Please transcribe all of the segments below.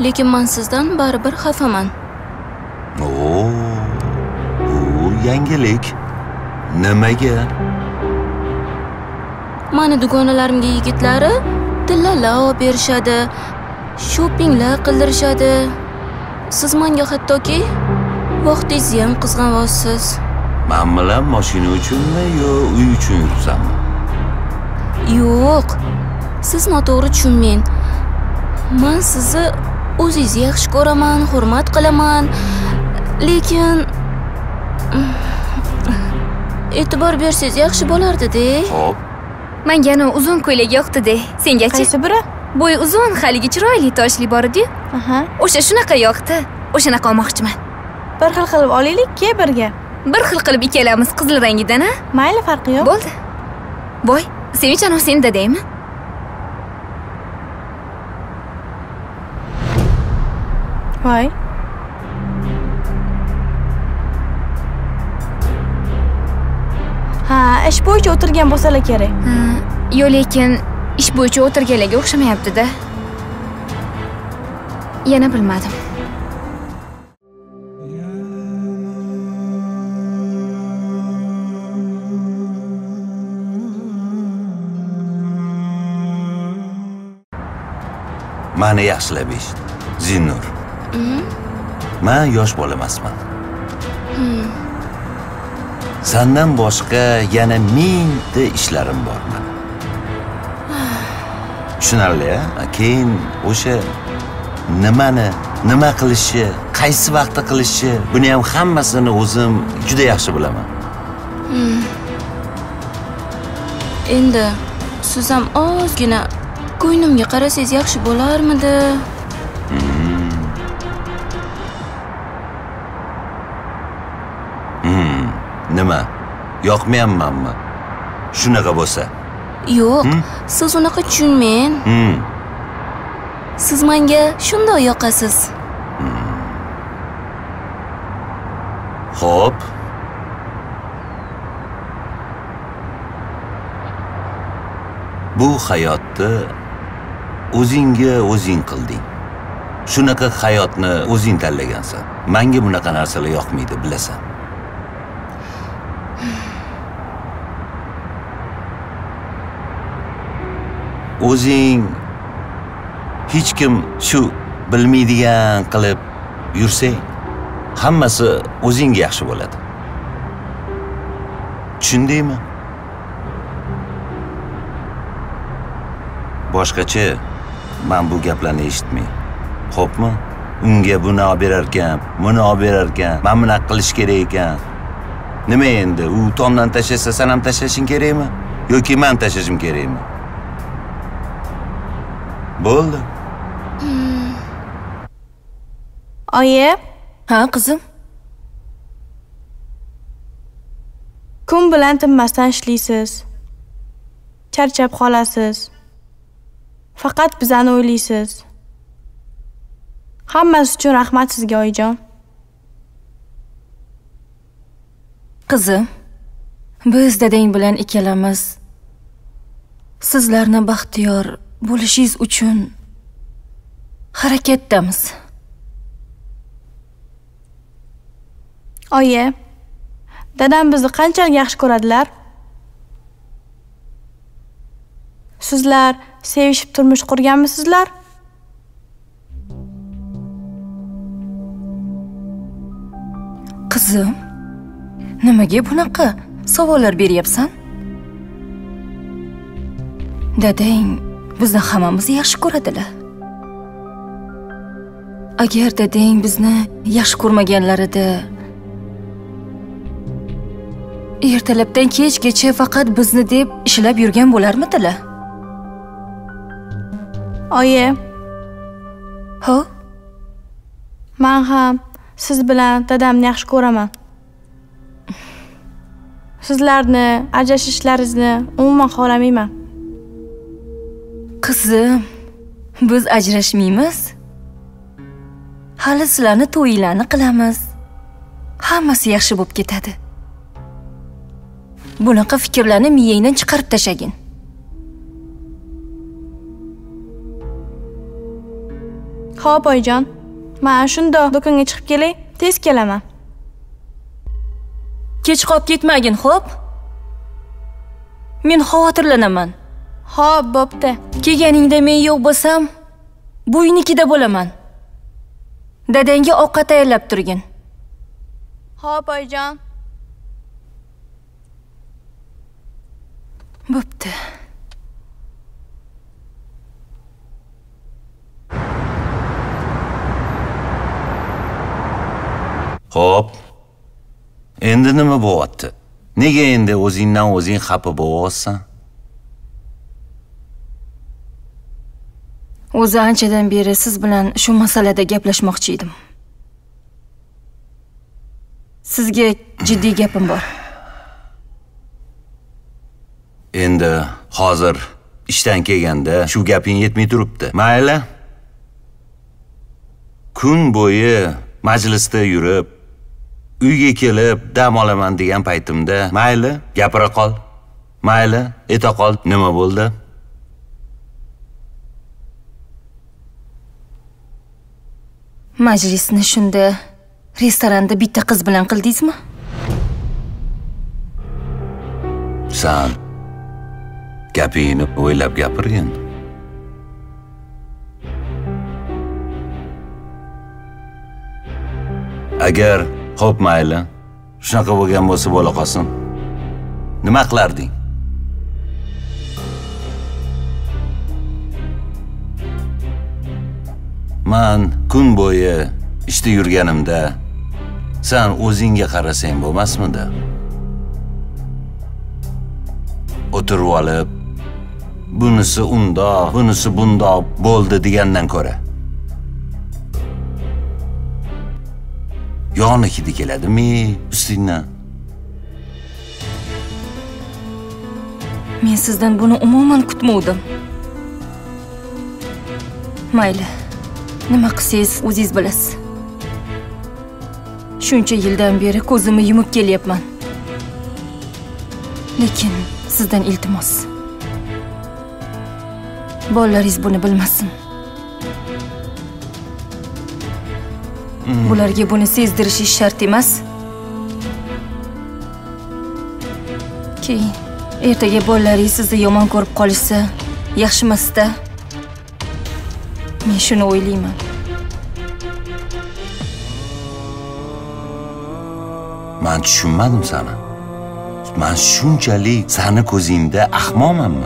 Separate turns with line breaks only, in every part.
Lekin men sizdan baribir xafaman.
Oo, bu yangilik. Nimaga?
Mani dugonalarimga yigitlari tillalar olib berishadi, shoppinglar qildirishadi. Siz menga hattoki vaqtingizni ham qizg'anyapsiz.
Men bilan mashina uchunmi yo uy uchun yuribsanmi?
Yo'q. Siz noto'g'ri tushunmang. Men sizni o'zingizni yaxshi ko'raman, hurmat qilaman. Lekin e'tibor bersangiz yaxshi bo'lardi-da.
Xo'p.
Menga ana uzun ko'ylak yoqdi-da. Sengachi?
Qaysi biri?
Bo'yi uzun, haligi chiroyli toshli bor edi.
Aha.
O'sha shunaqa yoqdi. O'shanaqa olmoqchiman.
Bir xil qilib olaylik-ki birga.
Bir xil qilib ikkalamiz qizil rangidan, a?
Mayli, farqi yo'q.
Bo'ldi. Voy, Sevinch ana sen dadangmi?
Voy. Ha, ish bo'yicha o'tirgan bo'lsalar kerak.
Yo'q, lekin ish bo'yicha o'tirganlarga o'xshamayapti-da. Yana bilmadim.
Mani yaxshilab eshit, Zinnur. Men yosh bola emasman. Sendan boshqa yana mingta ishlarim bor men. Tushunarli-a? Keyin o'sha nima qilishi, qaysi vaqtda qilishi, buni ham hammasini o'zim juda yaxshi bilaman.
Endi siz ham ozgina ko'nglimga qarasangiz yaxshi bo'larmidi?
Nima? Yoqmayapmanmi? Shunaqa bo'lsa.
Yo'q, siz unaqa tushunmang. Siz menga shunday yoqasiz.
Xo'p. Bu hayotni o'zingga o'zing qilding. Shunaqa hayotni o'zing tanlagansan. Menga bunaqa narsalar yoqmaydi, bilasan. O'zing hech kim shu bilmaydigan qilib yursang, hammasi o'zingga yaxshi bo'ladi. Tushundingmi? Boshqacha men bu gaplarni eshitmay. Xo'pmi? Unga buni olib berar ekan, buni olib berar ekan, men buni qilish kerak ekan. Nima endi? U tomdan tashlasa, sen ham tashlashing kerakmi? Yoki men tashlashim kerakmi? Bo'ldi.
Oyi,
Ha, qizim?
kun bilan tinmasdan ishlaysiz. Charchab qolasiz. Faqat bizani o'ylaysiz. Hammasi uchun rahmat sizga, oyijon.
Qizim, biz dadang bilan ikkalamiz sizlarni baxtiyor bo'lishingiz uchun harakatdamiz.
Oyi, dadam bizni qanchalik yaxshi ko'radilar? Sizlar sevishib turmush qurganmisizlar?
Qizim, nimaga bunaqa savollar beryapsan? Dadang bizni hammamizni yaxshi ko'radilar. Agar dadang bizni yaxshi ko'rmaganlarida ertalabdan kechgacha faqat bizni deb ishlab yurgan bo'larmidilar?
Oyi,
Ho?
men ham siz bilan dadamni yaxshi ko'raman. Sizlarni ajrashishlaringizni umuman xohlamayman.
Qizim, biz ajrashmaymiz. Hali sizlarni to'yinglarni qilamiz. Hammasi yaxshi bo'lib ketadi. Bunaqa fikrlarni miyangdan chiqarib tashagin.
Xo'p, oyijon. Men shunda do'konga chiqib kelay, tez kelaman.
Kech qolib ketmagin, xo'p? Men xavotirlanaman.
Xo'p, bo'pti.
Kelganingda men yo'q bo'lsam, bu uynikida bo'laman. Dadangga ovqat tayyorlab turgin.
Xo'p, oyijon.
Bo'pti.
Xo'p. Endi nima bo'lyapti? Nega endi o'zingdan o'zing xafa bo'lyapsan?
O'zi anchadan beri siz bilan shu masalada gaplashmoqchi edim. Sizga jiddiy gapim bor.
Endi hozir ishdan kelganda shu gaping yetmay turibdi. Mayli. Kun bo'yi majlisda yurib, uyga kelib dam olaman degan paytimda, mayli, gapira qol. Mayli, eta qol. Nima bo'ldi?
Majlisni shunda restoranda bitta qiz bilan qildingizmi?
San gapingni o'ylab gapirgin. Agar xo'p mayli, shunaqa bo'lgan bo'lsa bo'la qolsin. Nima qilarding? Men kun bo'yi ishda yurganimda sen o'zingga qarasang bo'lmasmidi? O'tirib olib, bunisi undoq, bunisi bundoq bo'ldi degandan ko'ra. Yog'ni hidi keladimi ustingdan?
Men sizdan buni umuman kutmovdim. Mayli. Nima qilsangiz o'zingiz bilasiz. Shuncha yildan beri ko'zimni yumib kelyapman. Lekin sizdan iltimos. Bolalaringiz buni bilmasin. Bularga buni sezdirishingiz shart emas. Keyin ertaga bolalaringiz sizni yomon ko'rib qolishsa, yaxshimas-da. Men shuni o'ylayman.
Men tushunmadim seni. Men shunchalik seni ko'zingda ahmoqmanmi?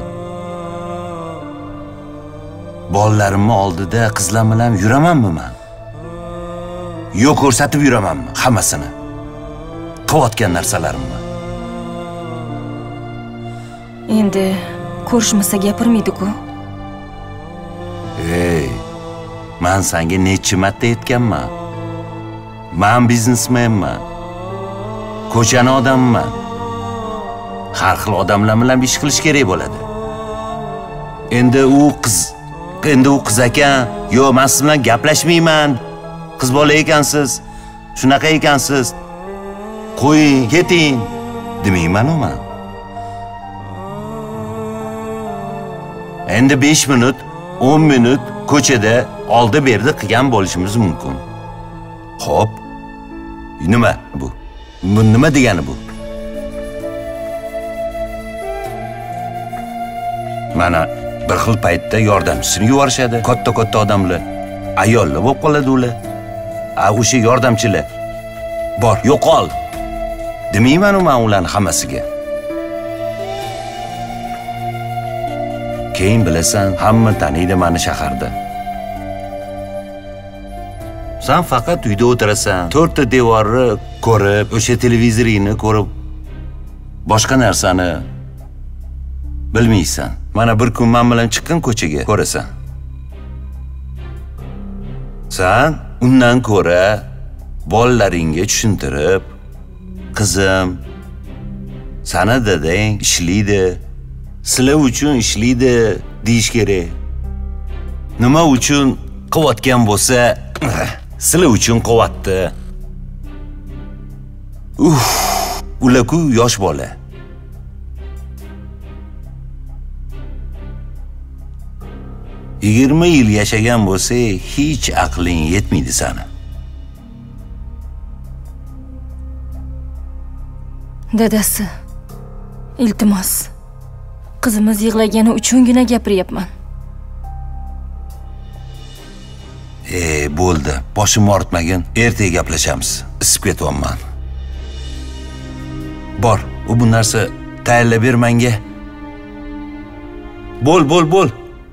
Bolalarimni oldida qizlar bilan yuramanmi men? Yo'q ko'rsatib yuramanmi hammasini? Qilayotgan narsalarimni.
Endi ko'rishmasa gapirmaydi-ku.
Ey, men senga necha marta aytganman? Men biznesmenman. Ko'chani odamman. Har xil odamlar bilan ish qilish kerak bo'ladi. Endi u qiz ekan, "Yo'q, men siz bilan gaplashmayman. Qiz bola ekansiz, shunaqa ekansiz. Qo'ying, keting" demayman men. Endi 5 minut, 10 minut ko'chada oldi-berdi qilgan bo'lishimiz mumkin. Xo'p. Nima bu? Bu nima degani bu? Mana bir xil paytda yordamchisini yuborishadi. Katta odamlar, ayollar bo'lib qoladi ular. O'sha yordamchilar bor, yo'qol. Demayman men ularning hammasiga. Keyin bilasan, hamma taniydi meni shaharda. Sen faqat uyda o'tirasan, 4 ta devorni ko'rib, o'sha televizoringni ko'rib, boshqa narsani bilmaysan. Mana bir kun men bilan chiqqin ko'chaga ko'rasan. Sen undan ko'ra bolalaringga tushuntirib, "Qizim, sana dadang ishlaydi. Sizlar uchun ishlaydi" deyish kerak. Nima uchun qilayotgan bo'lsa, sizlar uchun qilyapti. Ular-ku yosh bola. 20 yil yashagan bo'lsa, hech aqling yetmaydi seni.
Dadasi, iltimos. Qizimiz yig'lagani uchungina gapiryapman.
Bo'ldi. Boshimni og'ritmagin. Ertaga gaplashamiz. Isib ketyapman. Bor, bu narsa tayyorlab ber menga. Bo'l.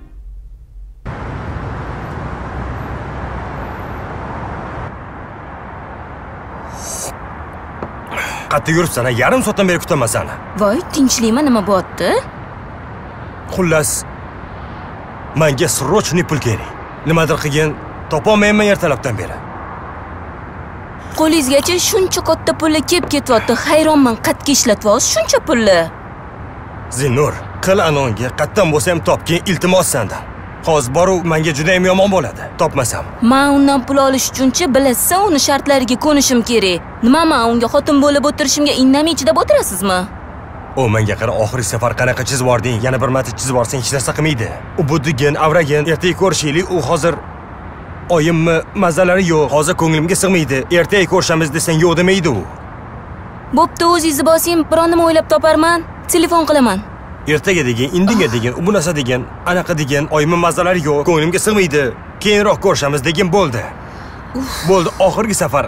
Qatta yuribsan, yarim soatdan beri kutaman seni.
Voy, tinchlikmi, nima bo'pti?
Xullas, menga srochniy pul kerak. Nimadir qilgin, topolmayman ertalabdan beri.
Qo'lingizgacha shuncha katta pulni kelib ketyapti. Hayronman, qatga ishlatyapsiz shuncha pulni.
Zinnur, qil anonga qatdan bo'lsa ham topgin, iltimos sendan. Hozir boru menga juda ham yomon bo'ladi, topmasam.
Men undan pul olish uchunchi bilasiz, uni shartlariga ko'nishim kerak. Nima men unga xotin bo'lib o'tirishimga indamay chidab o'tirasizmi?
U menga qara, oxirgi safar qanaqa chizib bording? Yana bir marta chizib borsang hech narsa qilmaydi. U bu degin, avragin, ertaga ko'rishaylik. U hozir oyimmi mazalari yo'q. Hozir ko'nglimga sig'maydi. Ertaga ko'rishamiz desang yo'q demaydi u.
Bo'pti, o'zingizni bosing, biron nima o'ylab toparman. Telefon qilaman.
Ertaga degan, indinga degan, bu narsa degan, anaqa degan, oyimmi mazalari yo'q. Ko'nglimga sig'maydi. Keyinroq ko'rishamiz degan bo'ldi. Bo'ldi, oxirgi safar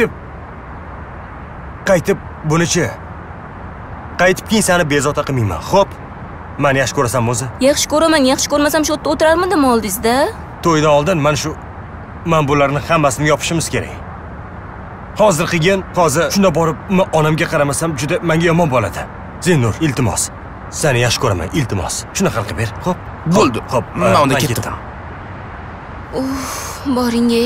qaytib bunichi. Qaytib keyin seni bezovta qilmayman. Xo'p. Meni yaxshi ko'rasanmi o'zi?
Yaxshi ko'raman, yaxshi ko'rmasam shu yerda o'tirarmidim oldingizda?
To'ydan oldin men bularni hammasini yopishimiz kerak. Hozir qilgin, hozir shunda borib onamga qaramasam juda menga yomon bo'ladi. Zinnur, iltimos. Seni yaxshi ko'raman, iltimos. Shunaqa qilib ber. Xo'p.
Bo'ldi.
Xo'p,
men unda ketdim.
Boring-e.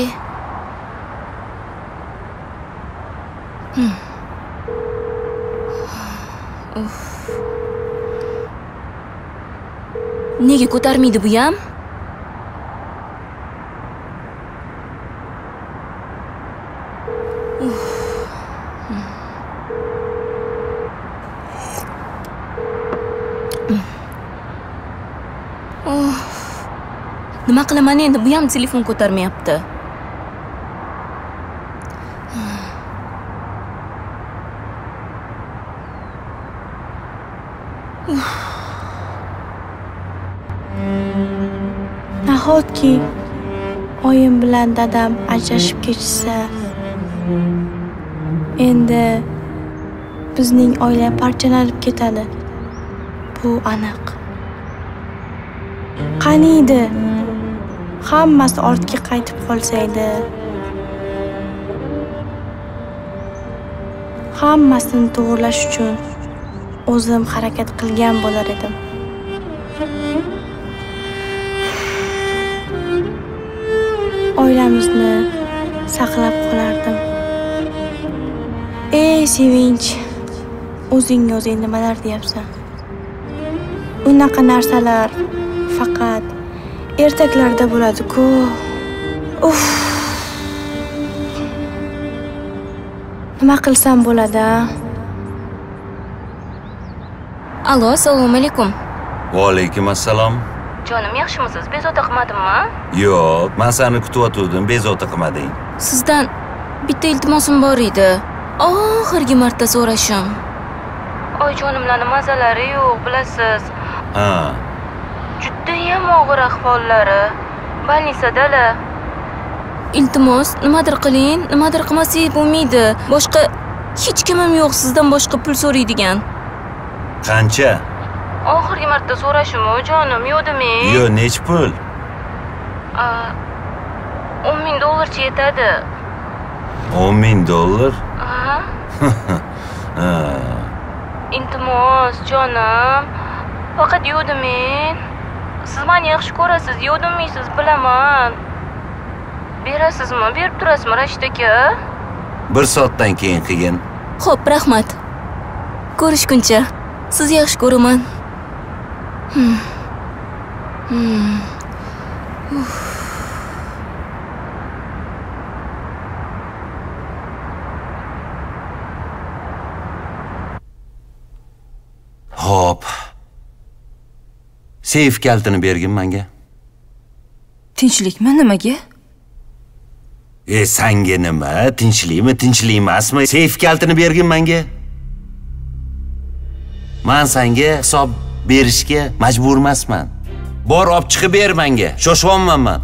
Nega ko'tarmaydi bu ham? Nima qilaman endi? Bu ham telefon ko'tarmayapti.
Nahotki oyim bilan dadam ajrashib ketishsa, endi bizning oila parchalanib ketadi. Bu aniq. Qaniydi hammasi ortga qaytib qolsaydi. Hammasini to'g'rilash uchun o'zim harakat qilgan bo'lar edim. Oilamizni saqlab qolardim. Ey sevinch, o'zingga o'zing nimalar deyapsan? Unaqa narsalar faqat ertaklarda bo'ladi-ku. Nima qilsam bo'ladi?
Alo, assalomu alaykum.
Va alaykum assalom.
Jonim, yaxshimisiz? Bezovta qilmadimmi?
Yo'q, men seni kutayotgandim, bezovta qilmading.
Sizdan bitta iltimosim bor edi. Oxirgi marta so'rashim. Oyijonimlarning mazalari yo'q, bilasiz.
Ha.
Judayam og'ir ahvollari. Bolnitsadalar. Iltimos, nimadir qiling, nimadir qilmasak bo'lmaydi. Boshqa hech kimim yo'q sizdan boshqa pul so'raydigan.
Qancha?
Oxirgi marta so'rashim, jonim, yo'dimi?
Yo'q, nech pul?
10,000 dollarcha yetadi.
10,000 dollar?
Ha? Iltimos, jonim. Faqat yo'dimi? Siz meni yaxshi ko'rasiz, yo'dimisiz, bilaman. Berasizmi? Berib turasizmi, Rashid aka?
1 soatdan keyin qilgin.
Xo'p, rahmat. Ko'rishguncha. Sizni yaxshi ko'raman.
Xo'p. Seyf kaltini bergin menga.
Tinchlikmi nimaga?
Sanga nima? Tinchlikmi, tinchlik emasmi? Seyf kaltini bergin menga. Men senga hisob berishga majbur emasman. Bor olib chiqib ber menga. Shoshvonman men.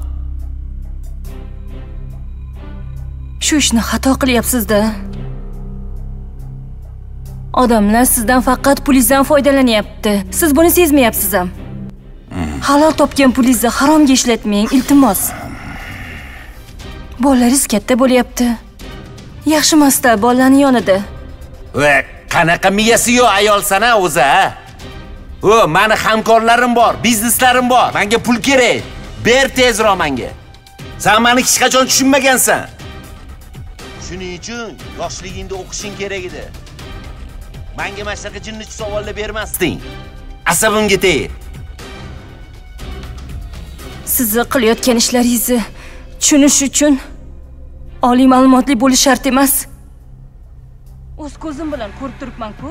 Shu ishni xato qilyapsiz-da. Odamlar sizdan faqat pulingizdan foydalanyapti. Siz buni sezmayapsiz ham. Halol topgan pulingizni haromga ishlatmang, iltimos. Bolalaringiz katta bo'lyapti. Yaxshi emas-da bolalarning yonida.
Va qanaqa miyasi yo'q ayolsan-a o'zi, ha? Meni hamkorlarim bor, bizneslarim bor. Menga pul kerak. Ber tezroq menga. Sen meni hech qachon tushunmagansan. Shuning uchun yoshligingda o'qishing kerak edi. Menga mana shunaqa jinnicha savollar bermasding. Asabimga tegib.
Sizni qilayotgan ishlaringizni tushunish uchun oliy ma'lumotli bo'lish shart emas. O'z ko'zim bilan ko'rib turibman-ku.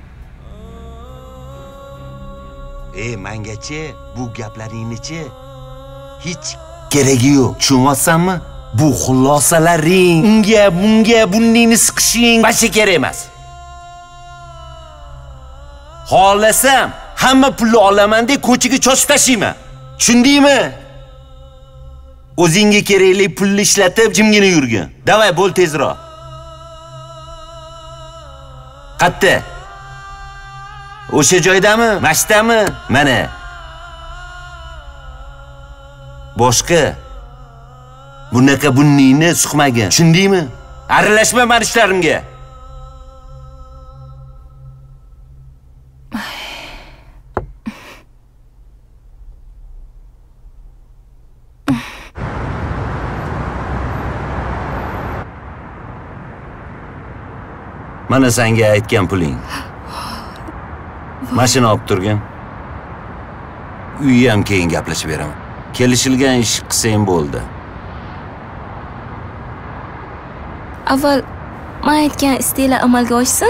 Mengachi bu gaplaringni-chi hech keragi yo'q. Tushunyapsanmi? Bu xulosalaring, unga, bunga, bunningni siqishing boshqa kerak emas. Xohlasam hamma pulni olaman deb ko'chaga cho'chib tashlayman. Tushundingmi? O'zingga kerakli pulni ishlatib jimgina yurgin. Davay, bo'l tezroq. Qatta? O'sha joydami? Mashdami? Mana. Boshqa bunaqa bunningni suqmagin. Tushundingmi? Aralashma men ishlarimga. Mana senga aytgan puling. Mashina olib turgin. Uyga ham keyin gaplashib beraman. Kelishilgan ish qilsang bo'ldi.
Avval men aytgan isteklar amalga oshsin.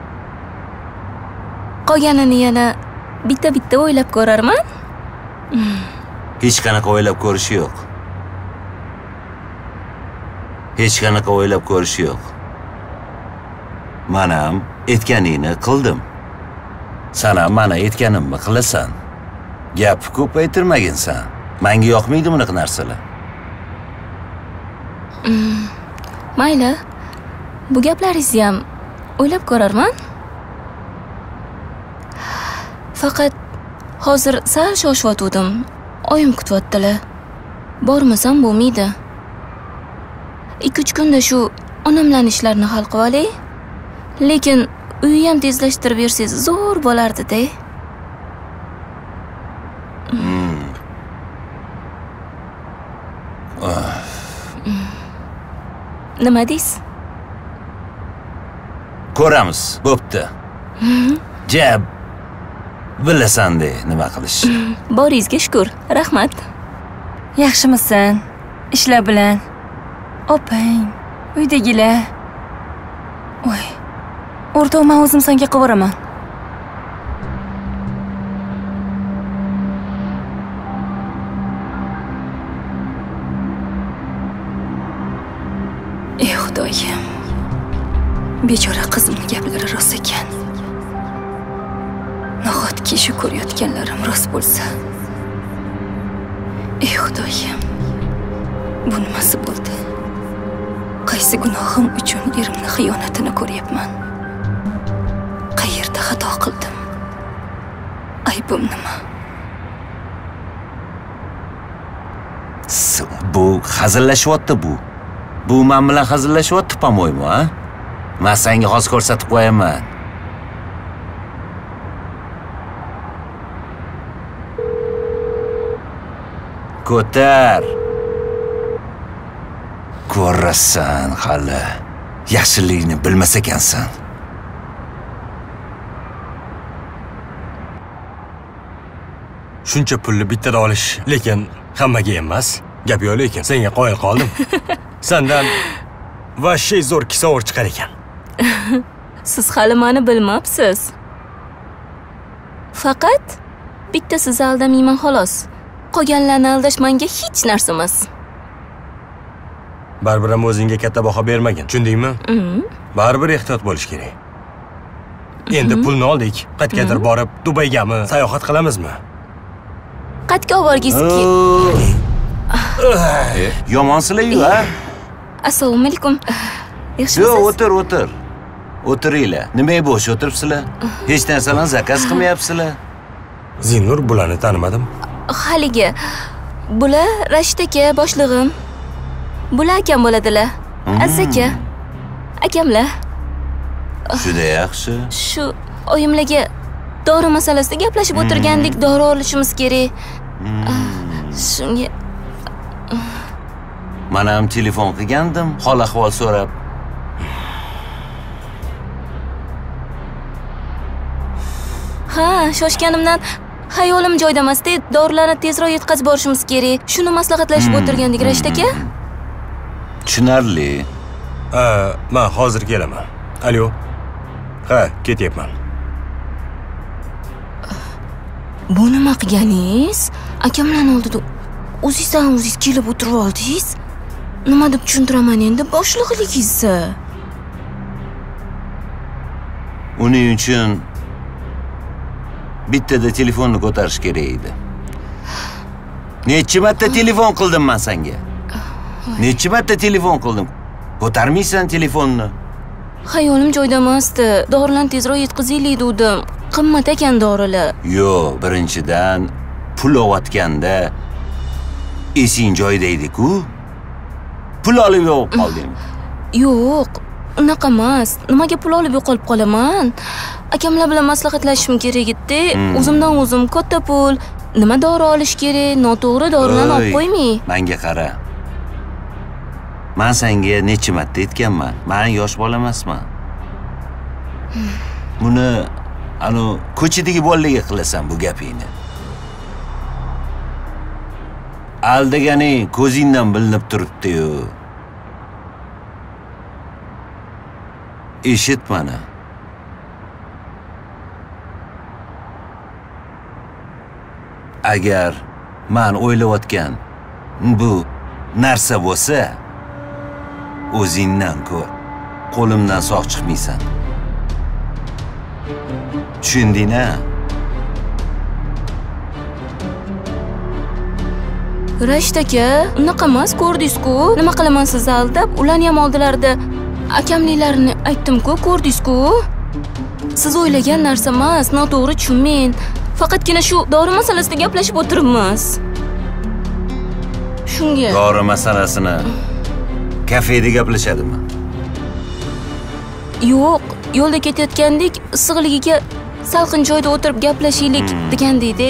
Qolganini yana bitta-bitta o'ylab ko'rarman.
Hech qanaqa o'ylab ko'rish yo'q. Hech qanaqa o'ylab ko'rish yo'q. Men ham aytganingni qildim. Sen ham mana aytganimni qilasan. Gap ko'paytirmaginsan. Menga yoqmaydi bunaqa narsalar.
Mayli. Bu gaplaringizni ham o'ylab ko'rarman. Faqat hozir sal shoshib oyim kutyaptilar. Bormasam bo'lmaydi. 2-3 kunda shu onamlarning ishlarini hal qilib olay. Lekin uyni ham tezlashtirib bersangiz zo'r bo'lardi-da. Nima deysiz?
Ko'ramiz, bo'pti. Jab bilasan-da nima qilish.
Boringizga shukr. Rahmat.
Yaxshimisan? Ishlar bilan. Opang, uydagilar. Voy. O'rtoq, men o'zim senga qilvoraman. Ey Xudoyim. Bechora qizimning gaplari rost ekan. Nahotki shu ko'rayotganlarim rost bo'lsa. Ey Xudoyim. Bu nimasi bo'ldi? Qaysi gunohim uchun erimning xiyonatini ko'ryapman? Qayerda xato qildim? Aybim nima?
Bu hazillashyapti bu. Bu men bilan hazillashyapti, pamoymi, ha? Men senga hozir ko'rsatib qo'yaman. Ko'tar. Ko'rasan hali. Yaxshilikni bilmas ekansan.
Shuncha pulni bittada olish, lekin hammaga emas. Gap yo'q lekin senga qoyil qoldim. Sendan vashshay zo'r kisavor chiqar ekan.
Siz hali meni bilmabsiz. Faqat bitta sizni aldamayman xolos. Qolganlarni aldash menga hech narsa emas.
Baribir ham o'zingga katta baho bermagin, tushundingmi? Baribir ehtiyot bo'lish kerak. Endi pulni oldik, qayergadir borib, Dubaygami, sayohat qilamizmi?
Qayerga olib borgisiz
Yomonsiz-ku, ha?
Assalomu alaykum. Yaxshimisiz?
Yo'q, o'tir. O'tiringlar. Nimaga bo'sh o'tiribsizlar? Hech narsalarni zakaz qilmayapsizlar.
Zinnur, bularni tanimadim.
Haligi bular Rashid aka boshlig'im. Bular akam bo'ladilar. Aziz aka. Akamlar.
Juda yaxshi.
Shu oyimlarga dori masalasida gaplashib o'tirgandik, dori olishimiz kerak. Shunga
Men ham telefon qilgandim, hol ahvol so'rab.
Ha, shoshganimdan xayolim joyida emas-da, dorilarni tezroq yetkazib borishimiz kerak. Shuni maslahatlashib o'tirgandik, Rashid aka.
Tushunarli.
Men hozir kelaman. Alo. Ha, ketyapman.
Bu nima qilganingiz? Akamlarning oldida o'zingiz kelib o'tirib oldingiz. Nima deb tushuntiraman endi boshlig'ligingizni?
Uning uchun bittada telefonni ko'tarish kerak edi. Necha marta telefon qildim men senga? Necha marta telefon qildim? Ko'tarmaysan telefonni.
Xayolim joyida emasdi. Dorilarni tezroq yetkazaylik dedim. Qimmat ekan dorilar.
Yo'q, birinchidan pul olayotganda esing joyida edi-ku. Pul olib yo'q qolding.
Yo'q, unaqa emas. Nimaga pul olib yo'qolib qolaman? Akamlar bilan maslahatlashishim kerak edi. O'zimdan o'zim katta pul, nima dori olish kerak, noto'g'ri dorilarni olib qo'ymang.
Menga qara. Men senga necha marta aytganman? Men yosh bola emasman. Buni ko'chadagi bolalarga qilasan bu gapingni. Aldaganing ko'zingdan bilinib turibdi-yu. Eshit mana. Agar men o'ylayotgan bu narsa bo'lsa, o'zingdan ko'r. Qo'limdan sog' chiqmaysan. Tushundingmi?
Rashid aka, unaqa emas, ko'rdingiz-ku. Nima qilaman sizni aldab, ularni ham oldilarida akamliklarini aytdim-ku, ko'rdingiz-ku. Siz o'ylagan narsa emas, noto'g'ri tushunmang. Faqatgina shu dori masalasida gaplashib o'tiribmiz. Shunga.
Dori masalasini kafeda gaplashadimi?
Yo'q, yo'lda ketayotgandik, issiqligiga salqin joyda o'tirib gaplashaylik degandek-da.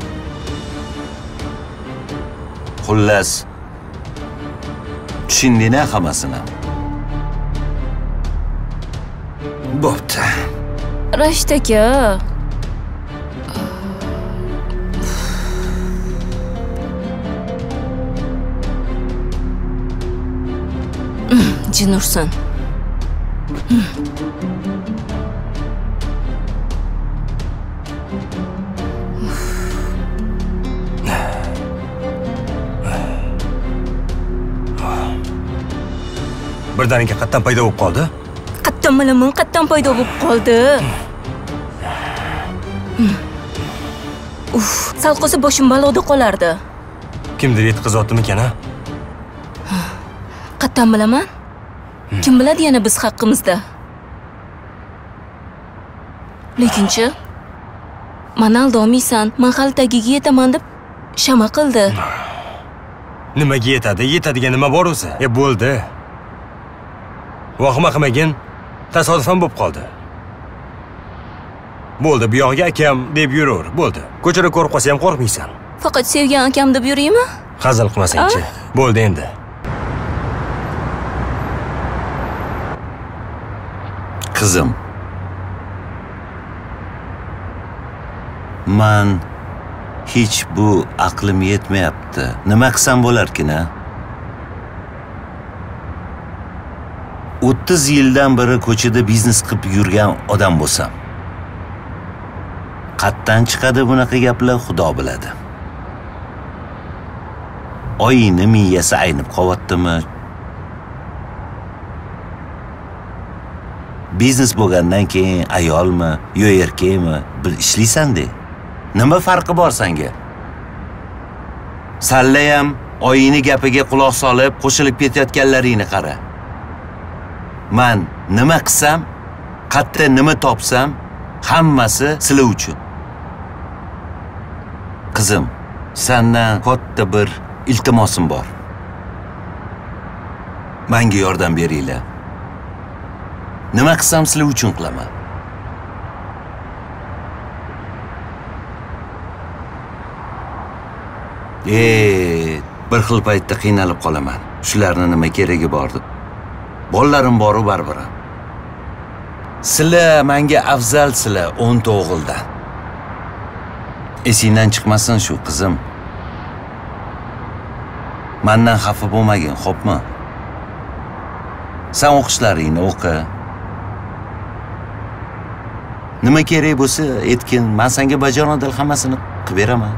Xullas, tushundingmi hammasini? Bo'pti.
Rashid aka. Jinursan.
Birdaniga qayerdan paydo bo'lib qoldi?
Qayerdan bilaman, qayerdan paydo bo'lib qoldi? Sal qolsa boshim baloda qolardi.
Kimdir yetkazayotdimikan, ha?
Qayerdan bilaman? Kim biladi yana biz haqqimizda? Lekinchi, men aldolmaysan, men hali tagiga yetaman deb shama qildi.
Nimaga yetadi? Yetadigan nima bor o'zi? Bo'ldi. Vahima qilmagin, tasodifan bo'lib qoldi. Bo'ldi, bu yoqqa akam deb yuraver, bo'ldi. Ko'chada ko'rib qolsa ham qo'rqmaysan.
Faqat sevgan akam deb yuraymi?
Hazil qilmasang-chi. Bo'ldi endi.
Qizim. Men hech bu aqlim yetmayapti. Nima qilsam bo'larkin-a? 30 yildan beri ko'chada biznes qilib yurgan odam bo'lsam, qatdan chiqadi bunaqa gaplar, Xudo biladi. oyini miyasi aynib qolyaptimi? Biznes bo'lgandan keyin ayolmi, yo erkakmi, bir ishlaysan-de. Nima farqi bor senga? Salla ham oyini gapiga quloq solib, qo'shilib ketayotganlaringni qara. Men nima qilsam, qayerda nima topsam, hammasi sizlar uchun. Qizim, sendan katta bir iltimosim bor. Menga yordam beringlar. Nima qilsam sizlar uchun qilaman. Bir xil paytda qiynalib qolaman. Shularni nima keragi bor deb. Bolalarim boru baribir. Sizlar menga afzalsizlar 10 o'g'ildan. Esingdan chiqmasin shu qizim. Mendan xafa bo'lmagin, xo'pmi? Sen o'qishlaringni o'qi. Nima kerak bo'lsa aytgin, men senga bajonidil hammasini qilib beraman.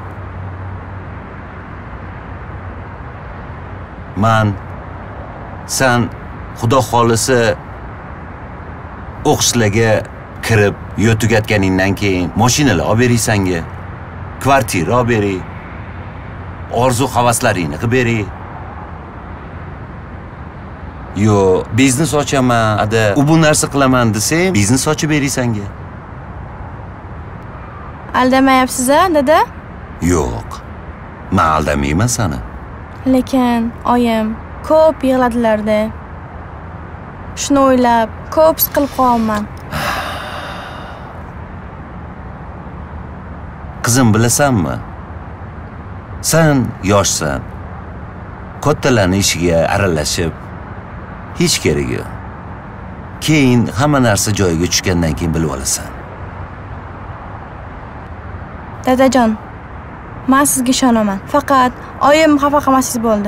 Sen xudo xolisa o'qishlarga kirib, yo'l tugatganingdan keyin mashinalar olib bering senga, kvartira olib bering, orzu havaslaringni qilib bering. Yo, biznes ochaman, ada u bu narsa qilaman desang, biznes ochib bering senga.
Aldamayapsiz-a, dada?
Yo'q. Men aldamayman seni.
Lekin oyim ko'p yig'ladilar-da. Shuni o'ylab, ko'p siqilib qolman.
Qizim, bilasanmi? Sen yoshsan. Kattalarning ishiga aralashib hech kerak yo'q. Keyin hamma narsa joyiga tushgandan keyin bilib olasan.
Dadajon, men sizga ishonaman. Faqat oyim xafa qilmasangiz bo'ldi.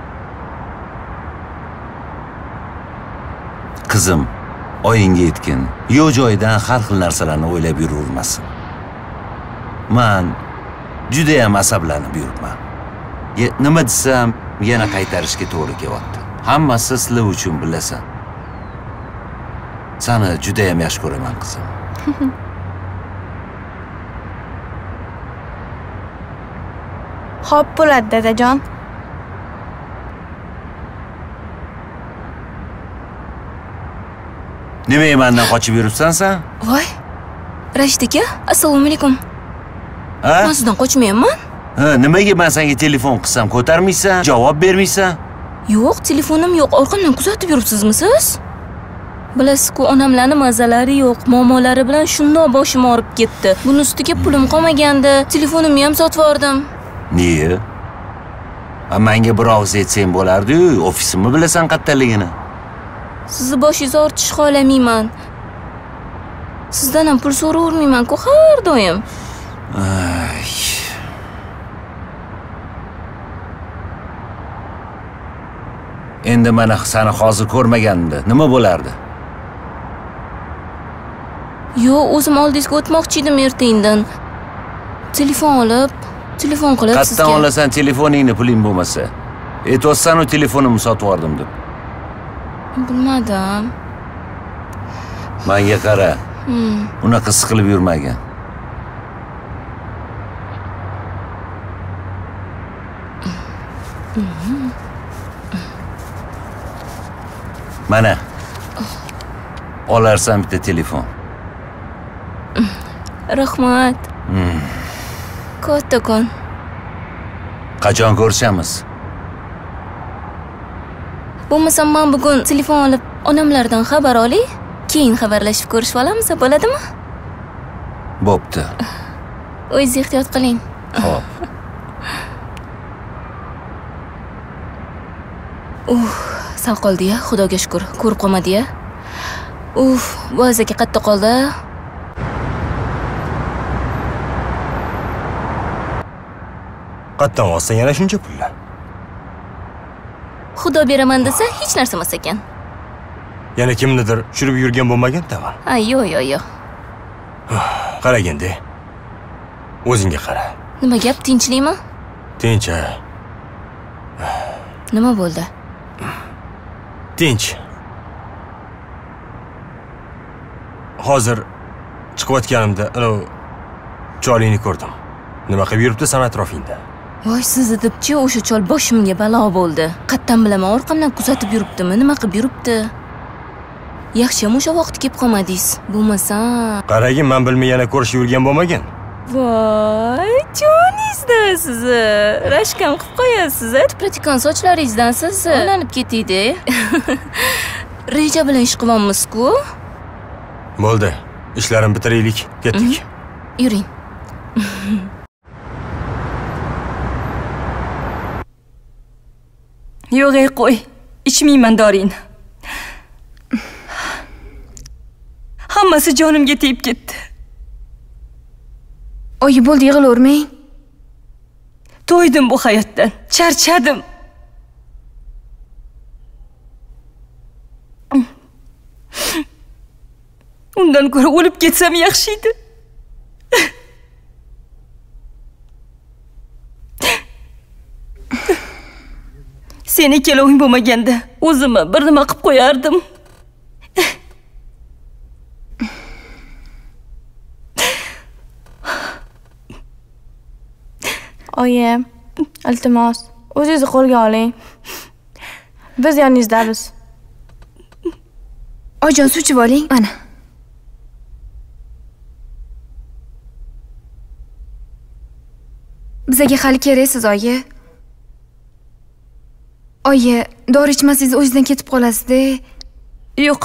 Qizim, oyingga aytgin, yo'q joydan har xil narsalarni o'ylab yuravermasin. Men juda ham asablanib yuribman. Nima desam, yana qaytarishga to'g'ri kelyapti. Hammasi sizlar uchun, bilasan. Seni juda ham yaxshi ko'raman, qizim.
Xo'p bo'ladi, dadajon.
Nimaga mendan qochib yuribsan sen?
Voy. Rashid aka, assalomu alaykum.
Ha?
Men sizdan qochmayapman.
Nimaga men senga telefon qilsam ko'tarmaysan, javob bermaysan?
Yo'q, telefonim yo'q. Orqamdan kuzatib yuribsizmi siz? Bilasiz-ku, onamlarning mazalari yo'q, muammolari bilan shundoq boshim og'rib ketdi. Buning ustiga pulim qolmaganda, telefonimni ham sotib oldim.
Niye? Menga bir og'iz aytsang bo'lardi-yu, ofisimni bilasan qayerdaligini.
Sizni boshingizni ortishni xohlamayman. Sizdan ham pul so'ravermayman-ku har doim.
Endi mana seni hozir ko'rmaganimda nima bo'lardi?
Yo'q, o'zim oldingizga o'tmoqchi edim ertaingdan. Telefon olib, telefon qilib sizga.
Qatdan olasan telefoningni, puling bo'lmasa. Aytsan-u telefonimni sotib oldim deb.
Bilmadim.
Menga qara. Unaqa siqilib yurmagin. Mana. Olarsan bitta telefon.
Rahmat. Kattakon.
Qachon ko'rishamiz?
Bo'lmasam men bugun telefon olib onamlardan xabar olay, keyin xabarlashib ko'rishib olamiz, bo'ladimi?
Bo'pti.
O'zingiz ehtiyot qiling.
Xo'p.
Sal qoldi-ya, Xudoga shukr. Ko'rib qolmadi-ya. Bo'zaki qatta qoldi.
Qatdan olsang yana shuncha pullar.
Xudo beraman desa hech narsa emas ekan.
Yana kimnidir tushirib yurgan bo'lmagan tag'in.
Yo'q.
Qaraganda. O'zingga qara.
Nima gap, tinchlikmi?
Tinch.
Nima bo'ldi?
Tinch. Hozir chiqayotganimda Cholini ko'rdim. Nima qilib yuribdi san atrofingda?
Voy, sizni debchi, o'sha chol boshimga balo bo'ldi. Qattan bilaman, orqamdan kuzatib yuribdimi, nima qilib yuribdi? Yaxshiyam o'sha vaqtda kelib qolmadingiz. Bo'lmasa,
qaragin, men bilmagani ko'rish yurgan bo'lmagan.
voy, joningizda sizni rashkam qilib qo'yasiz. Tipratikon sochlaringizdan siz olanib ketdi. Reja bilan ish qilyapmiz-ku.
Bo'ldi. Ishlarini bitiraylik, ketdik.
Yuring.
Yo'q, qo'y. Ichmayman doringni. Hammasi jonimga tegib ketdi.
Oyi, bo'ldi, yig'lavermang.
To'ydim bu hayotdan. Charchadim. Undan ko'ra o'lib ketsam yaxshi edi. Sen ikkaloving bo'lmaganda o'zimni bir nima qilib qo'yardim.
Oyi, iltimos, o'zingizni qo'lga oling. Biz yoningizdamiz.
Oyijon, suv ichib oling, mana. Bizaga hali keraksiz, oyi. Oyi, dori ichmasangiz o'zingizdan ketib qolasiz-da.
Yo'q.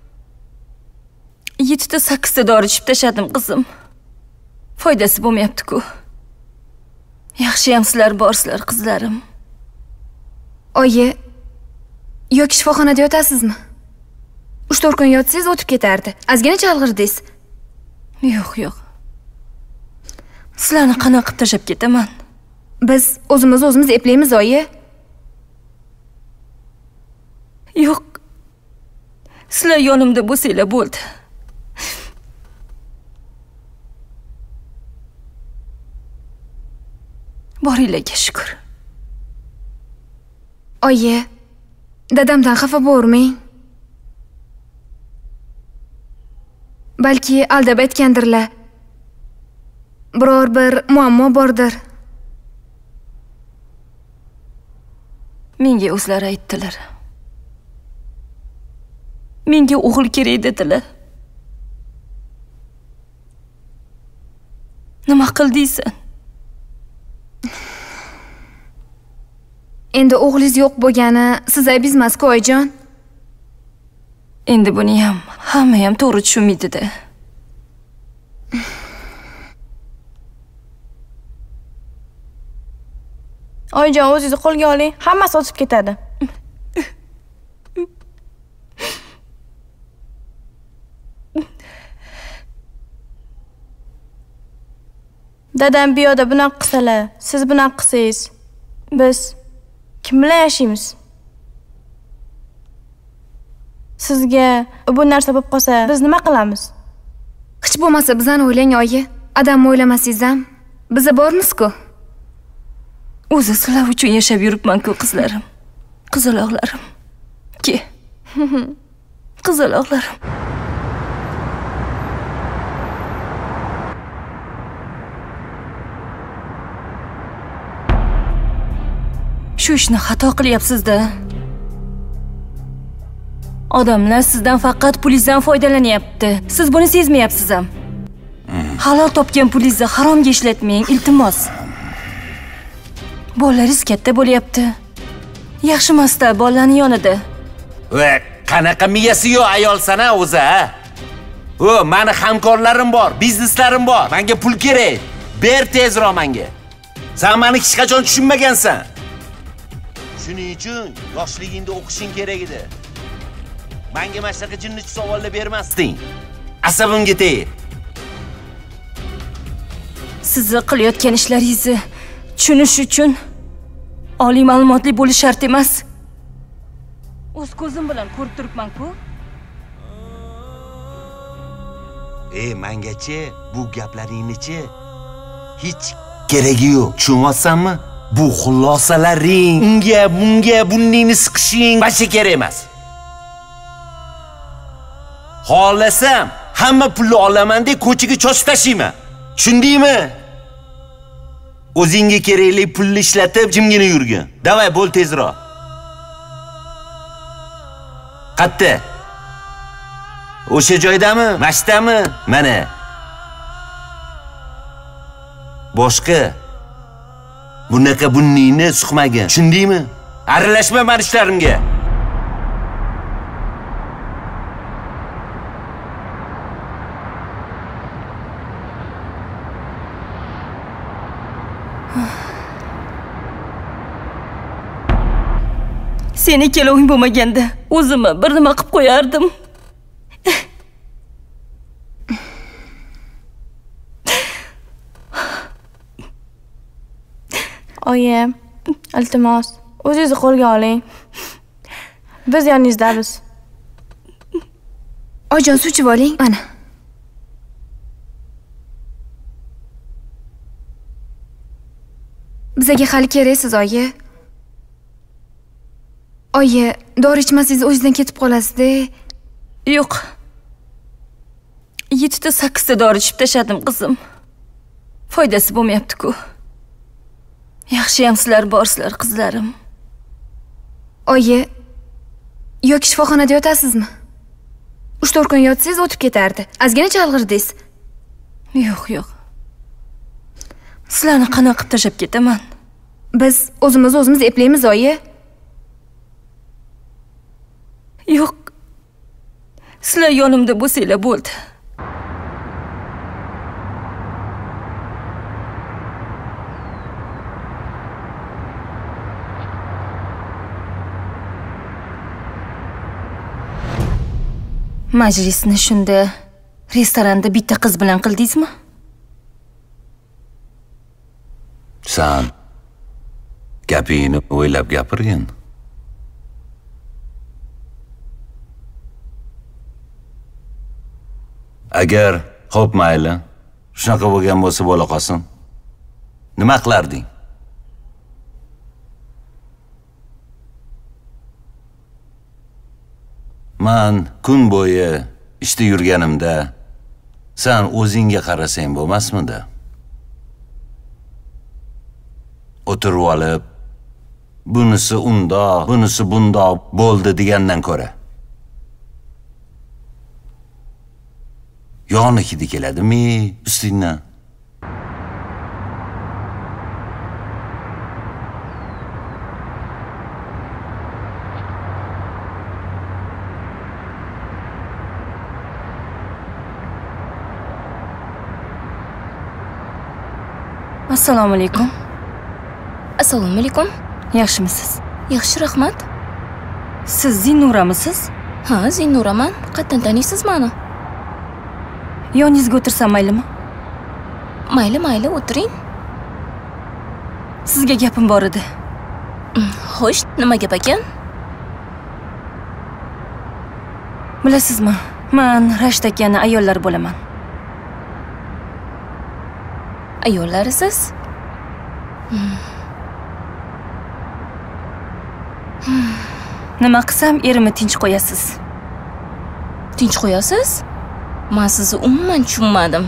7 ta 8 ta dori ichib tashadim, qizim. Foydasi bo'lmayapti-ku. Yaxshiyam sizlar borsizlar, qizlarim.
Oyi, yoki shifoxonada yotasizmi? 3-4 kun yotsangiz o'tib ketardi. Ozgina chalg'irdingiz.
Yo'q. Sizlarni qanaqa qilib tashab ketaman?
Biz o'zimiz eplaymiz, oyi.
Yo'q. Sizlar yonimda bo'lsanglar bo'ldi. Boringlarga shukr.
Oyi, dadamdan xafa bo'lmang. Balki aldab aytgandirlar. Biror bir muammo bordir.
Menga o'zlari aytdilar. Menga o'g'il kerak dedilar. Nima qildingsan?
Endi o'g'lingiz yo'q bo'lgani siz aybingiz emas-ku, oyijon.
Endi buni ham hamma ham to'g'ri tushunmaydi-da.
Oyijon, o'zingizni qo'lga oling. Hammasi o'tib ketadi. Dadam bu yoqda bunaqa qilsalar, siz bunaqa qilsangiz, biz kim bilan yashaymiz? Sizga bu narsa bo'lib qolsa, biz nima qilamiz?
Hech bo'lmasa bizani o'ylang, oyi. Odamni o'ylamasangiz ham biz bormiz-ku.
O'zi sizlar uchun yashab yuribman-ku, qizlarim. Qizaloqlarim. Ke. Qizaloqlarim. Shu ishni xato qilyapsiz-da. Odamlar sizdan faqat pulingizdan foydalanyapti. Siz buni sezmayapsiz ham. Halol topgan pulingizni haromga ishlatmang, iltimos. Bolalaringiz katta bo'lyapti. Yaxshi emas-da bolalarning yonida.
Va qanaqa miyasi yo'q ayolsan-a o'zi, ha? Meni hamkorlarim bor, bizneslarim bor. Menga pul kerak. Ber tezroq menga. Sen meni hech qachon tushunmagansan. Shuning uchun yoshligingda o'qishing kerak edi. Menga mana shunaqa jinnicha savollar bermasding. Asabimga tegib.
Sizni qilayotgan ishlaringizni tushunish uchun oliy ma'lumotli bo'lish shart emas. O'z ko'zim bilan ko'rib turibman-ku.
Mengachi bu gaplaringni-chi hech keragi yo'q. Tushunyapsanmi? Bu xulosalaring, unga bunga burningni siqishing boshqa kerak emas. Xohlasam hamma pulni olaman deb ko'chaga cho'chib tashlayman. Tushundingmi? O'zingga kerakli pulni ishlatib jimgina yurgin. Davay, bo'l tezroq. Qatta? O'sha joydami? Mashdami? Mana. Boshqa bunaqa bunningni suqmagin. Tushundingmi? Aralashma men ishlarimga.
Seni keloving bo'lmaganda o'zimni bir nima qilib qo'yardim.
Oyi, iltimos, o'zingizni qo'lga oling. Biz yoningizdamiz.
Oyijon, suv ichib oling, mana. Bizga hali keraksiz, oyi. Oyi, dori ichmasangiz o'zingizdan ketib qolasiz-da.
Yo'q. 7 ta 8 ta dori ichib tashadim, qizim. Foydasi bo'lmayapti-ku. Yaxshiyam sizlar borsizlar, qizlarim.
Oyi, yoki shifoxonada yotasizmi? 3-4 kun yotsangiz o'tib ketardi. Ozgina chalg'irdingiz.
Yo'q. Sizlarni qanaqa qilib tashab ketaman?
Biz o'zimiz eplaymiz, oyi.
Yo'q. Sizlar yonimda bo'lsanglar bo'ldi. Majlisni shunda restoranda bitta qiz bilan qildingizmi?
Sen gapingni o'ylab gapirgin. Agar xo'p mayli, shunaqa bo'lgan bo'lsa bo'la qolsin. Nima qilarding? Men kun bo'yi ishda yurganimda sen o'zingga qarasang bo'lmasmidi? O'tirib olib, bunisi undoq, bunisi bundoq bo'ldi degandan ko'ra. Yog'ni hidi keladimi ustingdan?
Assalomu alaykum.
Assalomu alaykum.
Yaxshimisiz?
Yaxshi, rahmat.
Siz Zinnuramisiz?
Ha, Zinnuraman. Qatdan taniysiz meni?
Yoningizga o'tirsam maylimi?
Mayli, o'tiring.
Sizga gapim bor edi.
Xo'sh, nima gap ekan?
Bilasizmi, men Rashid akani ayollari bo'laman.
Ayollarisiz?
Nima qilsam erimni tinch qo'yasiz?
Tinch qo'yasiz? Men sizni umuman tushunmadim.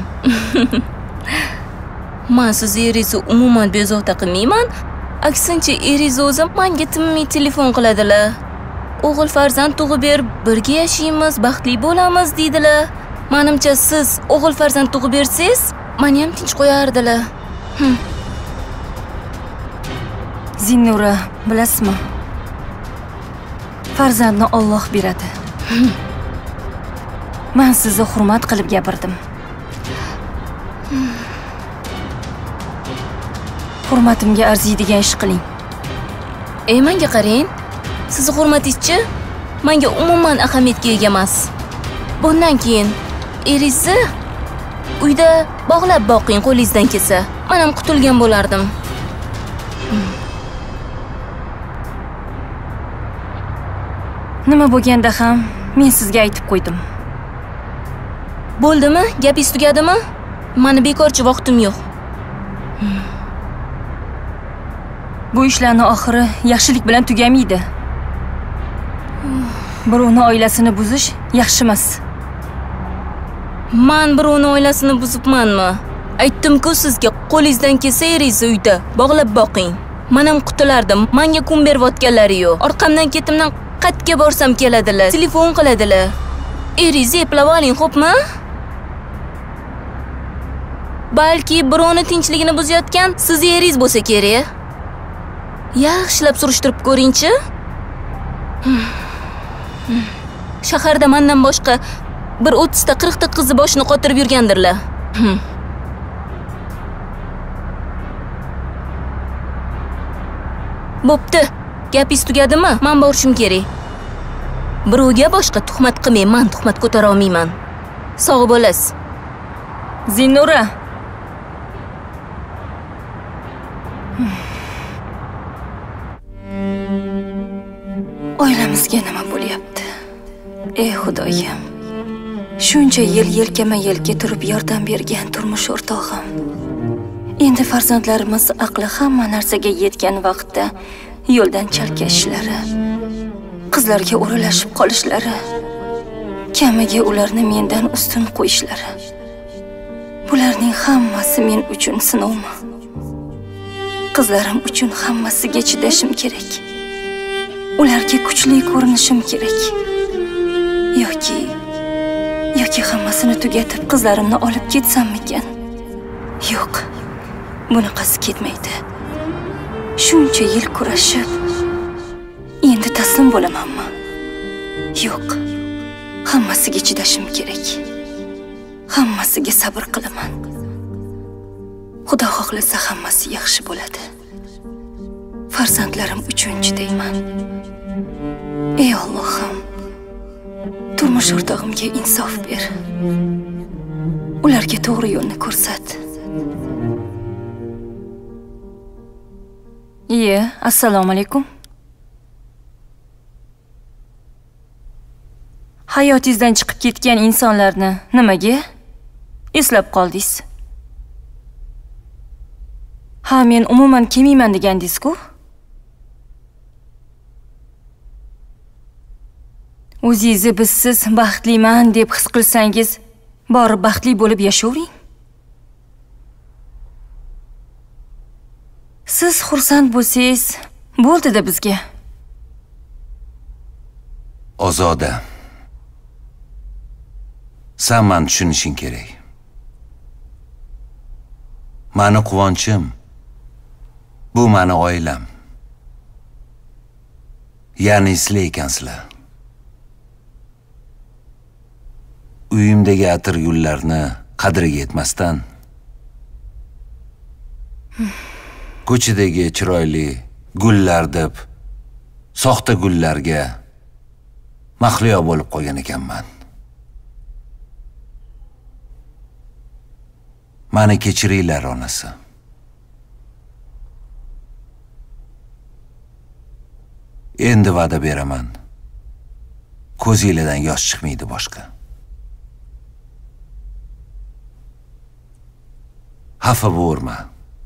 Men sizni eringizni umuman bezovta qilmayman. Aksincha, eringiz o'zi menga tinmay telefon qiladilar. O'g'il farzand tug'ib ber, birga yashaymiz, baxtli bo'lamiz deydilar. Menimcha siz o'g'il farzand tug'ib bersangiz, meni ham tinch qo'yardilar.
Zinnura, bilasizmi? Farzandni Alloh beradi. Men sizni hurmat qilib gapirdim. Hurmatimga arziydigan ish qiling.
Menga qarang. Sizni hurmatingiz-chi, menga umuman ahamiyatga ega emas. Bundan keyin eringizni uyda bog'lab boqing, qo'lingizdan kelsa. Men ham qutulgan bo'lardim.
Nima bo'lganda ham men sizga aytib qo'ydim.
Bo'ldimi? Gapingiz tugadimi? Meni bekorchi vaqtim yo'q.
Bu ishlarning oxiri yaxshilik bilan tugamaydi. Birovning oilasini buzish yaxshi emas.
Men birovning oilasini buzibmanmi? Aytdim-ku sizga, qo'lingizdan kelsa eringizni uyda bog'lab boqing. Men ham qutulardim. Menga kun berayotganlari yo'q. Orqamdan ketimdan qatga borsam keladilar, telefon qiladilar. Eringizni eplab oling, xo'pmi? Balki birovni tinchligini buzayotgan siz eringiz bo'lsa kerak. Yaxshilab surishtirib ko'ring-chi. Shaharda mendan boshqa bir 30 ta 40 ta qizni boshini qotirib yurgandirlar. Bo'pti. Gapingiz tugadimi? Men borishim kerak. Birovga boshqa tuhmat qilmayman, tuhmat ko'tara olmayman. Sog' bo'lasiz.
Zinnura. Oilamizga nima bo'lyapti? Ey Xudoyim. Shuncha yil yelkama-yelka turib yordam bergan turmush o'rtog'im. Endi farzandlarimiz aqli hamma narsaga yetgan vaqtda yo'ldan chalkashlari, qizlarga o'ralashib qolishlari, kamiga ularni mendan ustun qo'yishlari. Bularning hammasi men uchun sinovmi? Qizlarim uchun hammasiga chidashim kerak. Ularga kuchli ko'rinishim kerak. Yoki hammasini tugatib qizlarimni olib ketsammikan? Yo'q. Bunaqasi ketmaydi. Shuncha yil kurashib, endi taslim bo'lamanmi? Yo'q. Hammasiga chidashim kerak. Hammasiga sabr qilaman. Xudo xohlasa hammasi yaxshi bo'ladi. Farzandlarim uchun chidayman. Ey Allohim, turmush o'rtog'imga insof ber. Ularga to'g'ri yo'lni ko'rsat. Assalomu alaykum. Hayotingizdan chiqib ketgan insonlarni nimaga eslab qoldingiz? Ha, men umuman kelmayman degandingiz-ku. O'zingizni bizsiz baxtliman deb his qilsangiz, borib baxtli bo'lib yashayvering. Siz xursand bo'lsangiz, bo'ldi-da bizga.
Ozoda. Sen meni tushunishing kerak. Meni quvonchim bu meni oilam. Ya'ni sizlar ekansizlar. Uyimdagi atir gullarni qadriga yetmasdan ko'chadagi chiroyli gullar deb soxta gullarga mahliyo bo'lib qolgan ekanman. Meni kechiringlar onasi. Endi va'da beraman. Ko'zingizdan yosh chiqmaydi boshqa. Xafa bo'lma.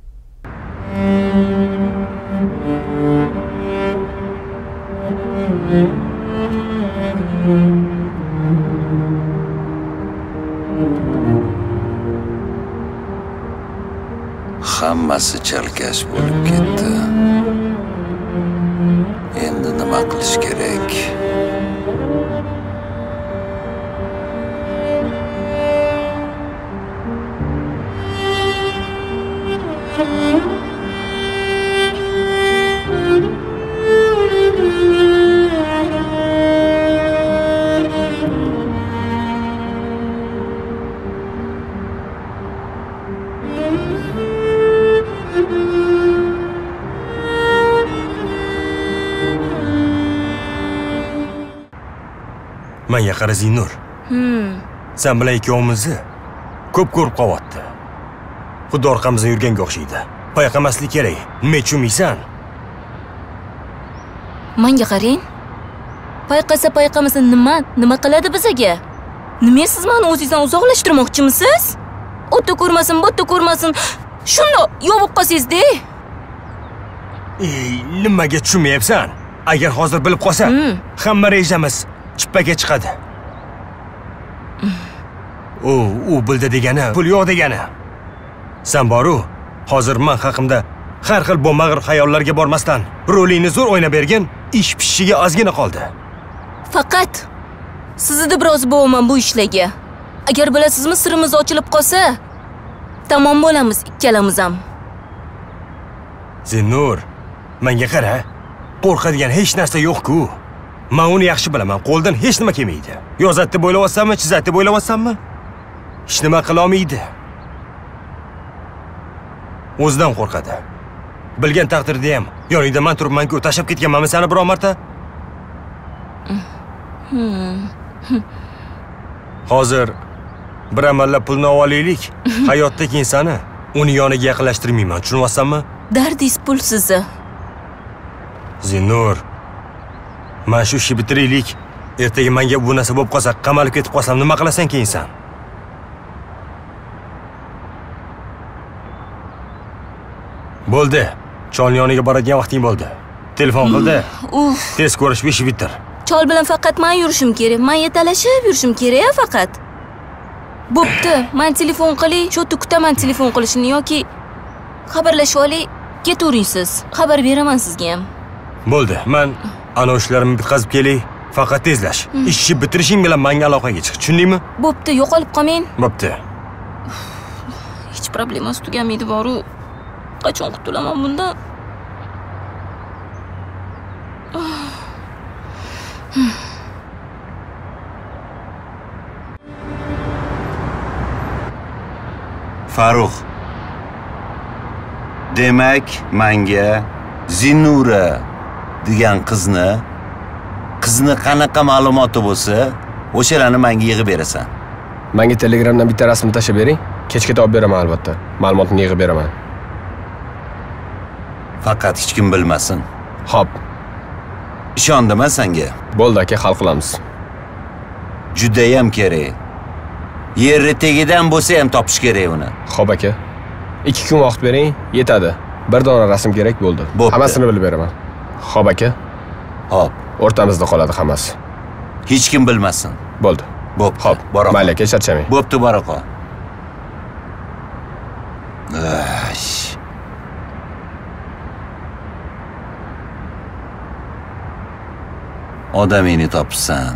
Hammasi chalkash bo'lib ketdi. Endi nima qilish kerak?
Menga qara Zinnur. Sen bilan ikkovimizni ko'p ko'rib qolyapti. Xuddi orqamizdan yurganga o'xshaydi. Payqamaslik kerak. Nima tushunmaysan?
Menga qarang. Payqamasa nima qiladi bizga? Nima siz meni o'zingizdan uzoqlashtirmoqchimisiz? O'tda ko'rmasin, bo'tda ko'rmasin. Shundoq yovib qolsangiz-da.
Nimaga tushunmayapsan? Agar hozir bilib qolsa, hamma rejamiz chippaga chiqadi. U bildi degani, pul yo'q degani. Sen boru, hozir men haqimda har xil bo'mag'ir xayollarga bormasdan rolingni zo'r o'ynab bergin, ish pishishiga ozgina qoldi.
Faqat sizni biroz bo'vaman bu ishlarga. Agar bilasizmi, sirimiz ochilib qolsa, tamom bo'lamiz ikkalamiz ham.
Zinnur, menga qara. Qo'rqadigan hech narsa yo'q-ku. Men uni yaxshi bilaman. Qo'ldan hech nima kelmaydi. Yozatni bo'ylayapsanmi, chizatni bo'ylayapsanmi? Hech nima qila olmaydi. O'zidan qo'rqadi. Bilgan taqdirda ham yoningda men turibman-ku, tashlab ketganmanmi seni biror marta? Hozir bir amallab pulni olaylik. Hayotdagi insonni uni yoniga yaqinlashtirmayman, tushunyapsanmi?
Dardingiz pul sizni.
Zinnur, men shu ishni bitiraylik. Ertaga menga bu narsa bo'lib qolsa, qamalib ketib qolsam, nima qilasan keyin sen? Bo'ldi. Cholning yoniga boradigan vaqting bo'ldi. Telefon qildi. Tez ko'rish ishi bitir.
Chol bilan faqat men yurishim kerak. Men yetalashib yurishim kerak faqat. Bo'pti, men telefon qilay, shu kutaman telefon qilishini yoki xabarlashib olay, ketavering siz. Xabar beraman sizga ham.
Bo'ldi. Men ana ishlarimni bitkazib kelay. Faqat tezlash. Ishni bitirishing bilan menga aloqaga chiq. Tushundingmi?
Bo'pti, yo'qolib qolmang.
Bo'pti.
Hech problemasi tugamaydi boru. Qachon qutulaman bundan?
Farruh. Demak, menga Zinnura degan qizni qanaqa ma'lumoti bo'lsa, o'shalarni menga yig'ib berasan.
Menga Telegramdan bitta rasm tashlab bering. Kechga topib beraman albatta. Ma'lumotni yig'ib beraman.
Faqat hech kim bilmasin.
Xo'p.
Ishondim senga.
Bo'ldi aka, hal qilamiz.
Juda ham kerak. Yerni tegidan bo'lsa ham topish kerak uni.
Xo'p aka. 2 kun vaqt bering, yetadi. Bir dona rasm kerak bo'ldi. Hammasini bilib beraman. Xo'p aka.
Xo'p.
O'rtamizda qoladi hammasi.
Hech kim bilmasin.
Bo'ldi.
Bo'pti.
Xo'p,
bora qol.
Mayli aka, charchamang.
Bo'pti, bora qol. Odamingni topsan.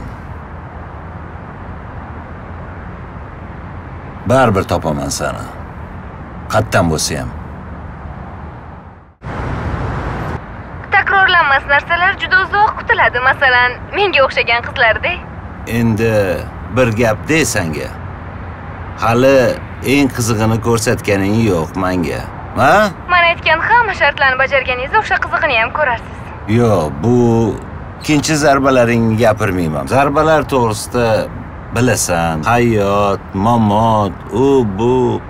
Baribir topaman seni. Qattan bo'lsa ham.
Takrorlanmas narsalar juda uzoq kutiladi. Masalan, menga o'xshagan qizlardek.
Endi bir gap de senga. Hali eng qizig'ini ko'rsatganing yo'q menga. Ha?
Men aytgan hamma shartlarni bajarganingizda o'sha qizig'ini ham ko'rarsiz.
Yo'q, bu ikkinchi zarbalaringni gapirmayman. Zarbalar to'g'risida bilasan, hayot, mamot, bu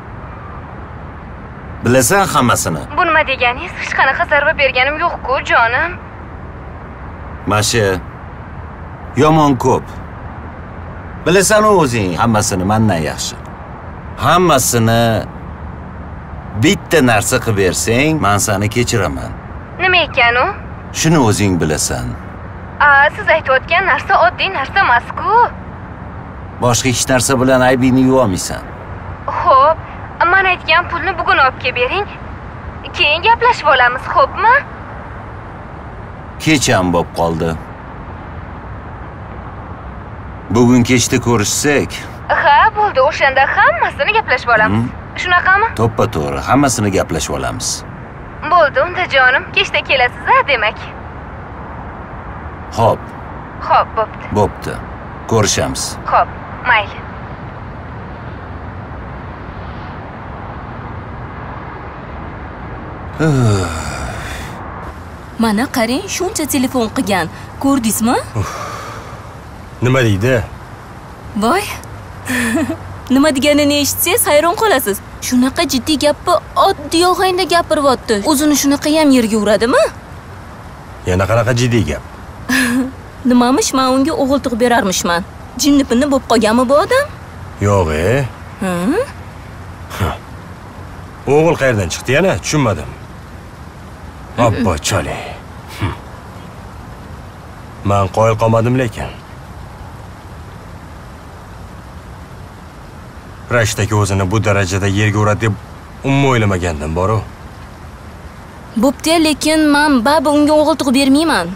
bilasan hammasini.
Bu nima deganingiz? Hech qanaqa zarba berganim yo'q-ku, jonim.
Mashi yomon ko'p. Bilasan o'zing hammasini mendan yaxshi. Hammasini bitta narsa qilib bersang, men seni kechiraman.
Nima ekan u?
Shuni o'zing bilasan.
Siz aytayotgan narsa oddiy narsa emas-ku.
Boshqa hech narsa bilan aybingni yuvolmaysan.
Xo'p, men aytgan pulni bugun olib kelib bering. Keyin gaplashib olamiz, xo'pmi?
Kech ham bo'lib qoldi. Bugun kechda ko'rishsak.
Ha, bo'ldi, o'shanda hammasini gaplashib olamiz. Shunaqami?
To'ppa-to'g'ri, hammasini gaplashib olamiz.
Bo'ldi, unda jonim, kechda kelasiz-a, demak.
Xo'p.
Xo'p, bo'pti.
Bo'pti. Ko'rishamiz.
Xo'p, mayli.
Mana qarang, shuncha telefon qilgan. Ko'rdingizmi?
Nima deydi?
Voy. Nima deganini eshitsangiz hayron qolasiz. Shunaqa jiddiy gapni oddiy ohangda gapiryapti. O'zini shunaqa ham yerga uradimi?
Yana qanaqa jiddiy gap?
Nimamish, men unga o'g'il tug'ib berarmishman. Jinnipinni bo'lib qolganmi bu odam?
Yo'q-e. O'g'il qayerdan chiqdi yana? Tushunmadim. Abbo chali. Men qoyil qolmadim lekin. Rashtaki o'zini bu darajada yerga uradi deb umuman o'ylamagandim, boru.
Bo'pti, lekin men baba unga o'g'il tug'ib bermayman.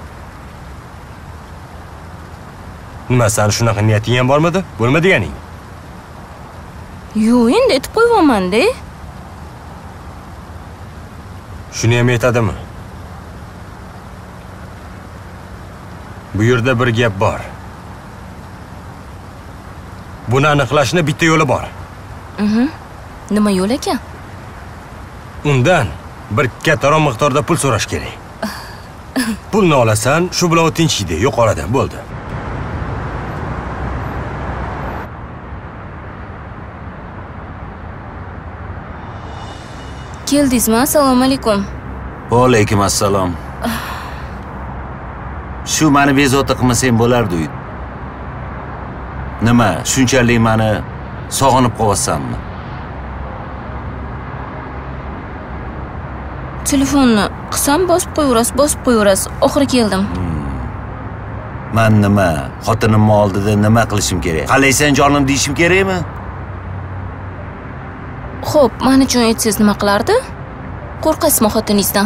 Nima, sen shunaqa niyating ham bormidi? Bo'lma deganing?
Yo'q, endi aytib qo'yibman-da.
Shuni ham aytadimi? Bu yerda bir gap bor. Buni aniqlashning bitta yo'li bor.
Nima yo'l ekan?
Undan bir kattaroq miqdorda pul so'rash kerak. Pulni olasan, shu bilan u tinchiydi, yo'qoladi, bo'ldi.
Keldingizmi? Assalomu alaykum.
Va alaykum assalom. Shu meni bezovta qilmasang bo'lardi. Nima, shunchalik meni sog'inib qo'yasanmi?
Telefonni qilsam bosib qo'yaverasiz. Oxiri keldim.
Men nima, xotinimni oldida nima qilishim kerak? Qalaysan jonim deyishim kerakmi?
Xo'p, men uchun aytsangiz nima qilardi? Qo'rqasizmi xotiningizdan?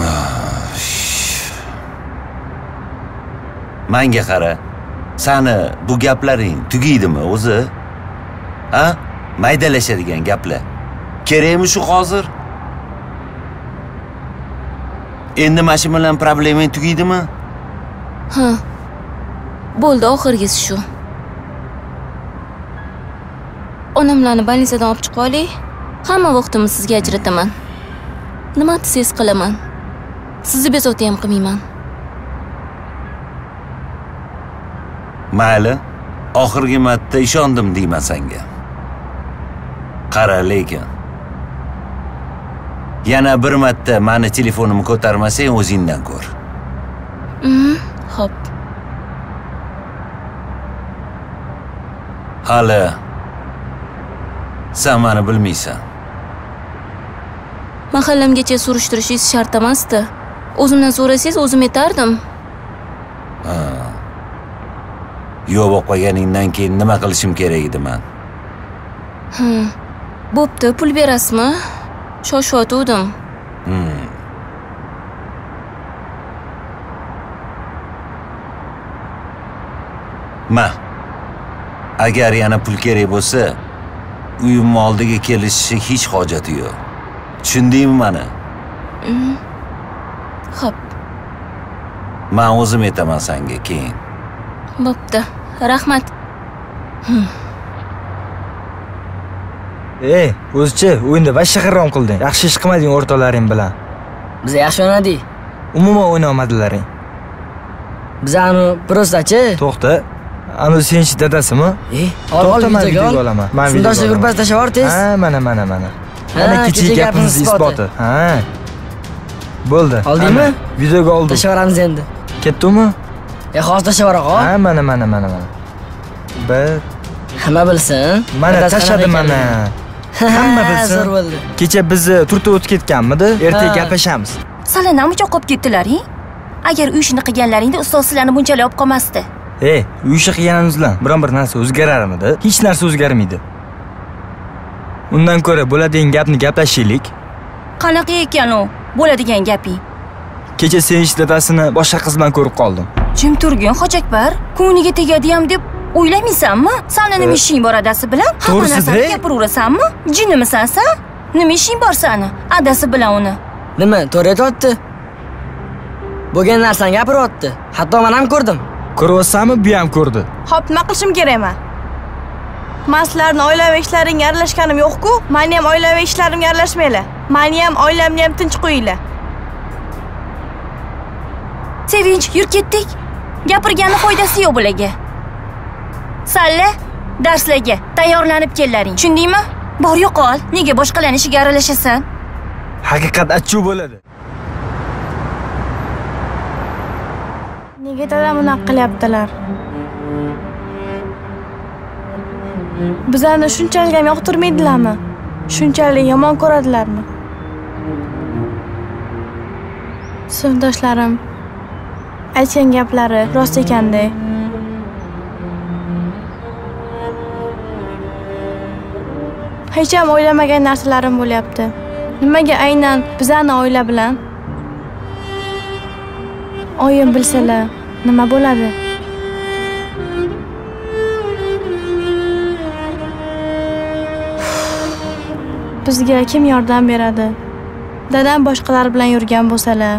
Menga qara. Sani bu gaplaring tugaydimi o'zi? Ha? Maydalashadigan gaplar. Kerakmi shu hozir? Endi mana shu bilan problemang tugaydimi?
Ha. Bo'ldi, oxirgisi shu. Onamlarni больницаdan olib chiqib oling. Hamma vaqtimni sizga ajrataman. Nima desangiz qilaman. Sizni bezovta ham qilmayman.
Mayli, oxirgi marta ishondim deyman senga. Qara, lekin yana bir marta meni telefonimni ko'tarmasang o'zingdan ko'r.
Xo'p.
Hali sen meni bilmaysan.
Mahallamgacha surishtirishingiz shart emasdi. O'zimdan so'rasangiz o'zim aytardim.
Yo'q bo'lib qolganingdan keyin nima qilishim kerak edi men?
Bo'pti, pul berasizmi? Shoshayotgandim.
Ma. Agar yana pul kerak bo'lsa, uyim oldiga kelishga hech hojati yo'q. Tushundingmi meni?
Xo'p.
Men o'zim aytaman senga keyin.
Bo'pti. Rahmat.
O'zichi, o'yinda va shag'irron qilding. Yaxshi ish qilmading o'rtoqlaring bilan.
Biz yaxshi o'ynadik.
Umuman o'ynamadilaring.
Bizani prostachi.
To'xta. Ana senchi dadasimi?
Ol videoga
olaman.
Shundoqcha gurbaz tashlavortiz.
Ha, mana. Mana kichik gapimiz isboti. Ha. Bo'ldi.
Oldingmi?
Videoga oldim.
Tashlavoramiz endi.
Ketdimi?
Hozir tashlavoraq.
Ha, mana. Bir.
Hamma bilsin.
Mana tashladim mana. Hamma bilsin.
Zo'r bo'ldi.
Kecha bizni turtib o'tib ketganmidi? Ertaga gaplashamiz.
Sizlar nima uchun qolib ketdilaring? Agar uy ishini qilganlaringda ustoz sizlarni bunchalik olib qolmasdi.
Uy ishi qilganimiz bilan biron bir narsa o'zgararmidi? Hech narsa o'zgarmaydi. Undan ko'ra bo'ladigan gapni gaplashaylik.
Qanaqa ekan u? Bo'ladigan gaping.
Kecha Sevinch dadasini boshqa qiz bilan ko'rib qoldim.
Jim turgin, Hojakbar. Ko'ngliga tegadi ham deb o'ylamaysanmi? Sani nima ishing bor adasi bilan? Hamma narsani gapiraverasanmi? Jinnimisan sen? Nima ishing bor sani adasi bilan uni?
Nima, to'g'ri aytibdi? Bo'lgan narsani gapiryapti. Hatto men ham ko'rdim.
Ko'ryapsanmi? Bu ham ko'rdi.
Xo'p, nima qilishim kerakmi? Men sizlarning oilaviy ishlaringga aralashganim yo'q-ku, meni ham oilaviy ishlarimga aralashmanglar. Meni ham oilamni ham tinch qo'yinglar.
Sevinch, yur ketdik. Gapirganning foydasi yo'q bularga. Salla, darslarga tayyorlanib kellaring. Tushundingmi? Bor yo'qol, nega boshqalarning ishiga aralashasan?
Haqiqat achchiq bo'ladi.
Nega dadam bunaqa qilyaptilar? Bizlarni shunchalik ham yoqtirmaydilarmi? Shunchalik yomon ko'radilarmi? Sinfdoshlarim aytgan gaplari rost ekanda. Hech ham o'ylamagan narsalarim bo'lyapti. Nimaga aynan bizani oila bilan? Oyim bilsalar, nima bo'ladi? Bizga kim yordam beradi? Dadam boshqalar bilan yurgan bo'lsalar.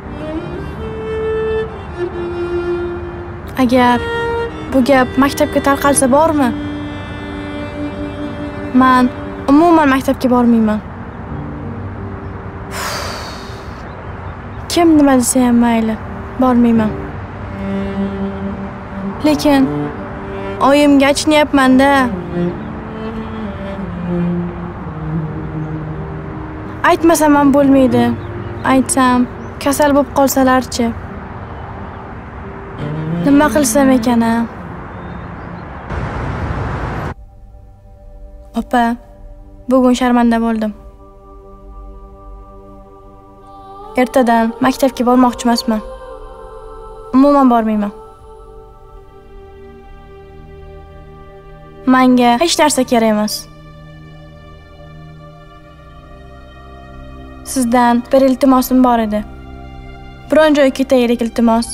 Agar bu gap maktabga tarqalsa bormi? Men umuman maktabga bormayman. Kim nima desa ham mayli, bormayman. Lekin oyimga aytmayapman-da. Aytmasam ham bo'lmaydi. Aytsam, kasal bo'lib qolsalarchi? Nima qilsam ekan-a? Opa, bugun sharmanda bo'ldim. Ertadan maktabga bormoqchi emasman. Umuman bormayman. Menga hech narsa kerak emas. Sizdan bir iltimosim bor edi. Biron joyga ketaylik iltimos.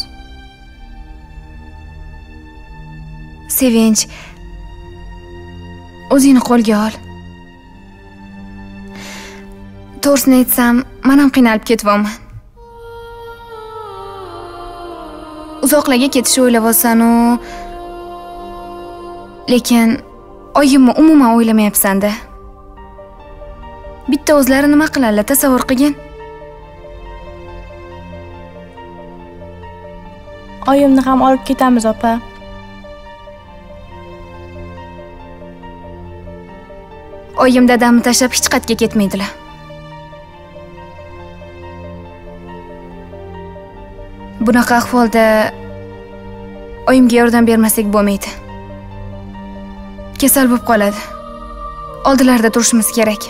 Sevinch, o'zingni qo'lga ol. To'g'risini aytsam, men ham qiynalib ketyapman. Uzoqlarga ketishni o'ylab olsan-u, lekin oyimni umuman o'ylamayapsan-da. Bitta o'zlari nima qiladilar, tasavvur qilgin.
Oyimni ham olib ketamiz, opa.
Oyim dadamni tashlab hech qayerga ketmaydilar. Bunaqa ahvolda oyimga yordam bermasak bo'lmaydi. Kasal bo'lib qoladi. Oldilarida turishimiz kerak.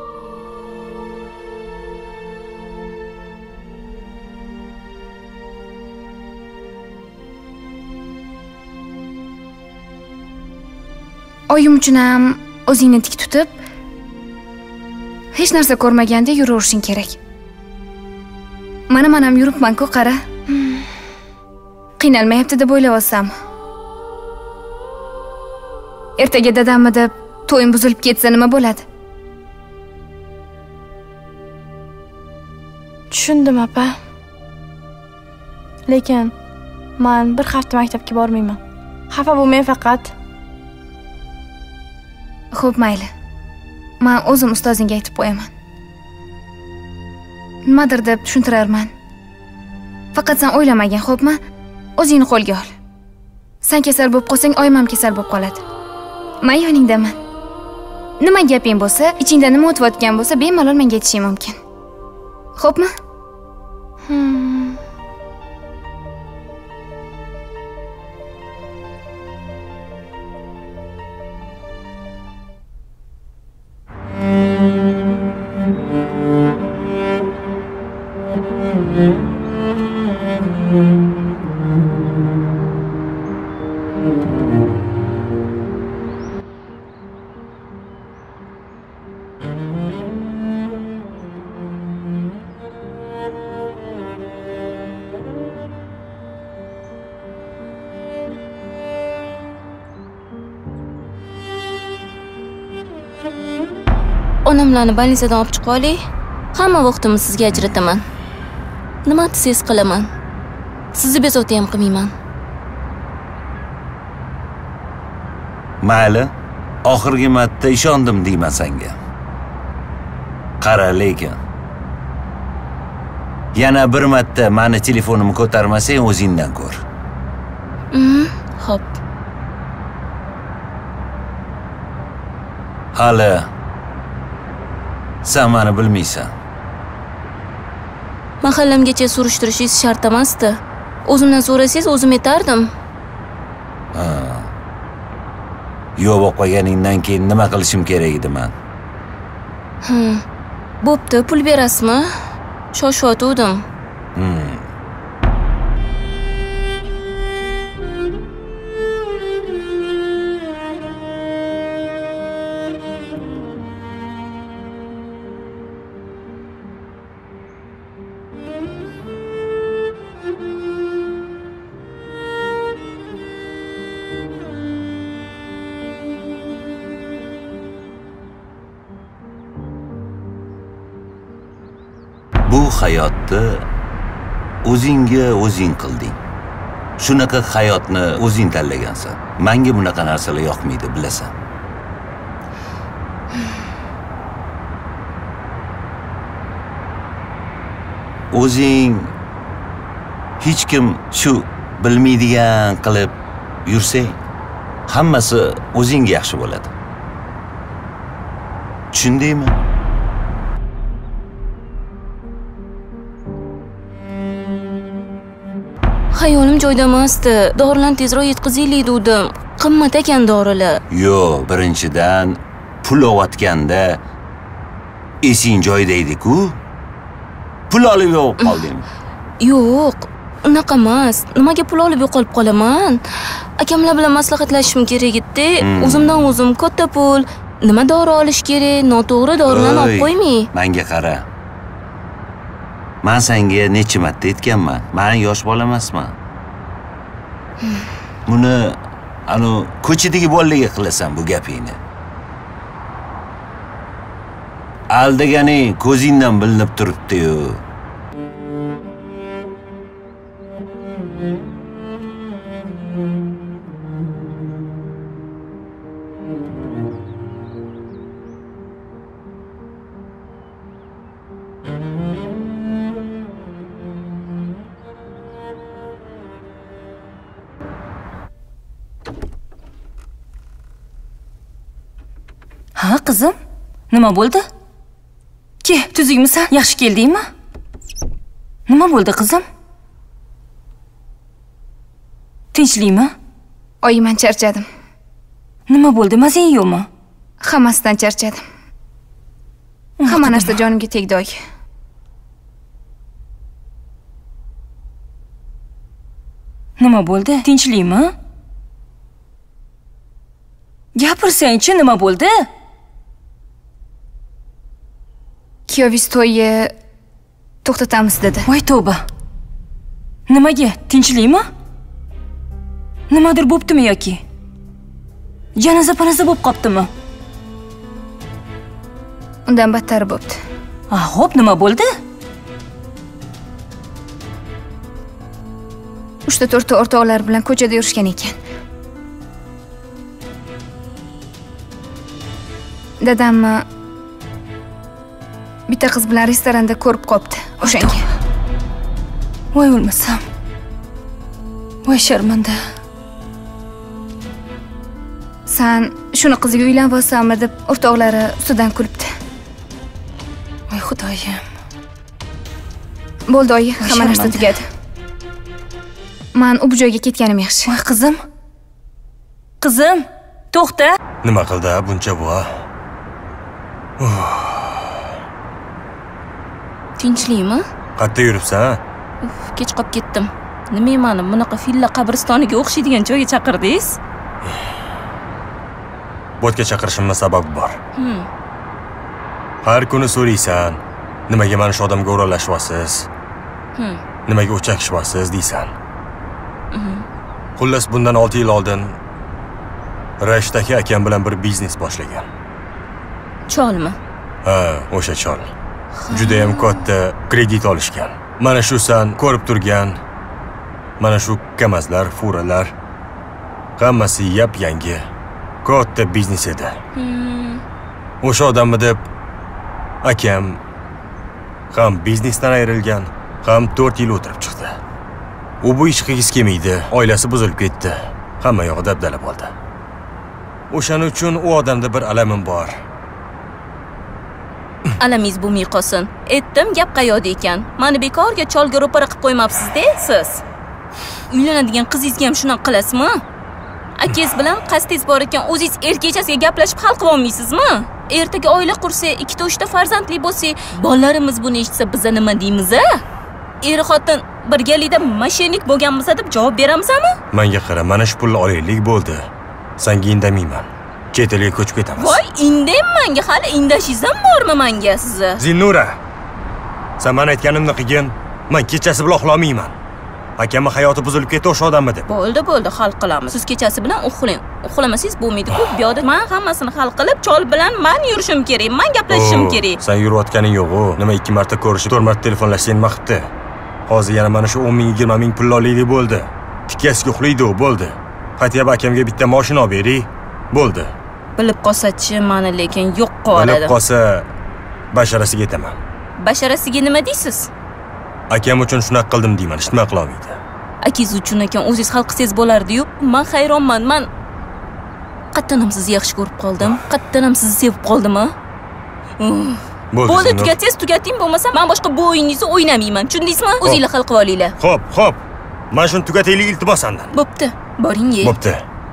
Oyim uchun ham o'zingni tik tutib, hech narsa ko'rmaganda yuraverishing kerak. Mana ham yuribman-ku, qara. Qiynalmayapti deb o'ylab olsam. Ertaga dadammi deb to'yim buzilib ketsa nima bo'ladi?
Tushundim, opa. Lekin men bir hafta maktabga bormayman. Xafa bo'lmang faqat.
Xo'p, mayli. Men o'zim ustozingga aytib qo'yaman. Nimadir deb tushuntirarman. Faqat sen o'ylamagin, xo'pmi? O'zingni qo'lga ol. Sen kasal bo'lib qolsang, oyim ham kasal bo'lib qoladi. Men yoningdaman. Nima gaping bo'lsa, ichingda nima o'tayotgan bo'lsa, bemalol menga aytishing mumkin. Xo'pmi?
Onamlarni bolnitsadan olib chiqib oling. Hamma vaqtimni sizga ajrataman. Nima desangiz qilaman. Sizni bezovta ham qilmayman.
Mayli, oxirgi marta ishondim deyman senga. Qara, lekin yana bir marta meni telefonimni ko'tarmasang, o'zingdan ko'r.
Xo'p.
Hali sen meni bilmaysan.
Mahallamgacha surishtirishingiz shart emasdi. O'zimdan so'rasangiz, o'zim aytardim.
Yo'q bo'lib qolganingdan keyin nima qilishim kerak edi men?
Bo'pti, pul berasizmi? Shoshayotgandim.
Bu hayotni o'zingga o'zing qilding. Shunaqa hayotni o'zing tanlagansan. Menga bunaqa narsalar yoqmaydi, bilasan. O'zing hech kim shu bilmaydigan qilib yursang, hammasi o'zingga yaxshi bo'ladi. Tushundingmi?
Hayolim joyda emasdi. Dorilarni tezroq yetkazaylik dedim. Qimmat ekan dorilar.
Yo'q, birinchidan pul olayotganda esing joyida edi-ku. Pul olib yo'q qoldingmi?
Yo'q, unaqa emas. Nimaga pul olib yo'qolib qolaman? Akamlar bilan maslahatlashishim kerak edi. O'zimdan o'zim katta pul, nima dori olish kerak, noto'g'ri dorilarni olib qo'ymay.
Menga qara. Men senga necha marta aytganman. Men yosh bola emasman. Buni ko'chadagi bolalarga qilasan bu gapingni. Aldaganing ko'zingdan bilinib turibdi-yu.
Ha, qizim? Nima bo'ldi? Ke, tuzukmisan? Yaxshi keldingmi? Nima bo'ldi, qizim? Tinchlikmi?
Oyman charchadim.
Nima bo'ldi? Mazang yo'qmi?
Hammasidan charchadim. Hamma narsa jonimga tegdi, oy.
Nima bo'ldi? Tinchlikmi? Gapirsang-chi, nima bo'ldi?
Kuyovingiz to'yi to'xtatamiz dedi.
Voy tavba. Nimaga? Tinchlikmi? Nimadir bo'ptimi yoki? Janoza-panoza bo'lib qoptimi?
Undan battar bo'pti.
Xo'p, nima bo'ldi?
3-4 o'rtoqlar bilan ko'chada yurishgan ekan. Dadam bitta qiz bilan restoranda ko'rib qopti o'shanga.
Voy o'lmasam. Voy sharmanda.
Sen shuni qiziga uylanvosanmi deb o'rtoqlari ustidan kulibdi.
Voy xudoyim.
Bo'ldi, oyi, hamma narsa tugadi. Men u joyga ketganim yaxshi.
Voy qizim. Qizim, to'xta.
Nima qildi buncha bu?
Tinchlikmi?
Qayerda yuribsan?
Kech qolib ketdim. Nima meni bunaqa filla qabristoniga o'xshaydigan joyga chaqirdingiz?
Bo'tga chaqirishimga sabab bor. Har kuni so'raysan, nimaga mana shu odamga o'ralashyapsiz? Nimaga o'chakishyapsiz deysan. Xullas bundan 6 yil oldin Rashdagi akam bilan bir biznes boshlagan.
Cholmi?
Ha, o'sha chol. Juda ham katta kredit olishgan. Mana shu san ko'rib turgan, mana shu kamazlar, furalar hammasi yap-yangi katta biznes edi. O'sha odamni deb akam ham biznesdan ayrilgan, ham 4 yil o'tirib chiqdi. U bu ish qilgisi kelmaydi, oilasi buzilib ketdi. Hamma yog'i dabdala bo'ldi. O'shaning uchun u odamda bir alamim bor.
Alamingiz bo'lmay qolsin. Aytdim, gap qayoqda ekan. Meni bekorga cholga ro'para qilib qo'ymabsiz-da siz. Uylanadigan qizingizga ham shuni qilasizmi? Akangiz bilan qasdingiz bor ekan, o'zingiz erkakchasiga gaplashib hal qilib olmaysizmi? Ertaga oila qursa, 2-3 ta farzandli bo'lsa, bolalarimiz buni eshitsa, biz nima deymiz-a? er-xotin birgalikda mashinalik bo'lganmiz deb javob beramizmi?
Menga qara, mana shu pulni olaylik bo'ldi. Senga indamayman. Chet elga ko'chib ketamiz.
Voy, indaymanga hali indashingizam bormi menga sizni?
Zinnura. Sen men aytganimni qilgin. Men kechasi bilan uxlamayman. Akamning hayoti buzilib ketdi o'sha odammi deb.
Bo'ldi, hal qilamiz. Siz kechasi bilan uxlang. Uxlamasangiz bo'lmaydi-ku. Bu yerda men hammasini hal qilib, chol bilan men yurishim kerak, men gaplashishim kerak.
Sen yurayotganing yo'q-ku. Nima 2 marta ko'rishib, 4 marta telefonlashsang maqtdi. Hozir yana mana shu 10 ming, 20 ming pul olaylik bo'ldi. Tikkasiga uxlaydi u, bo'ldi. Xatiyab akamga bitta mashina olib bering. Bo'ldi.
Bilib qolsa-chi, meni lekin yo'q qoladi.
Bilib qolsa, basharasiga aytaman.
Basharasiga nima deysiz?
Akam uchun shunaqa qildim deyman, hech nima qila olmaydi.
Akangiz uchun ekan o'zingiz hal qilsangiz bo'lardi-yu. Men hayronman. Men qattanam sizni yaxshi ko'rib qoldim. Qattanam sizni sevib qoldimmi? Bo'ldi, tugatsangiz tugating, bo'lmasa men boshqa bu o'yiningizni o'ynamayman. Tushundingizmi? O'zingizlar hal qilib olinglar.
Xo'p. Men shuni tugataylik iltimos sendan.
Bo'pti. Boring-ye.
Bo'pti.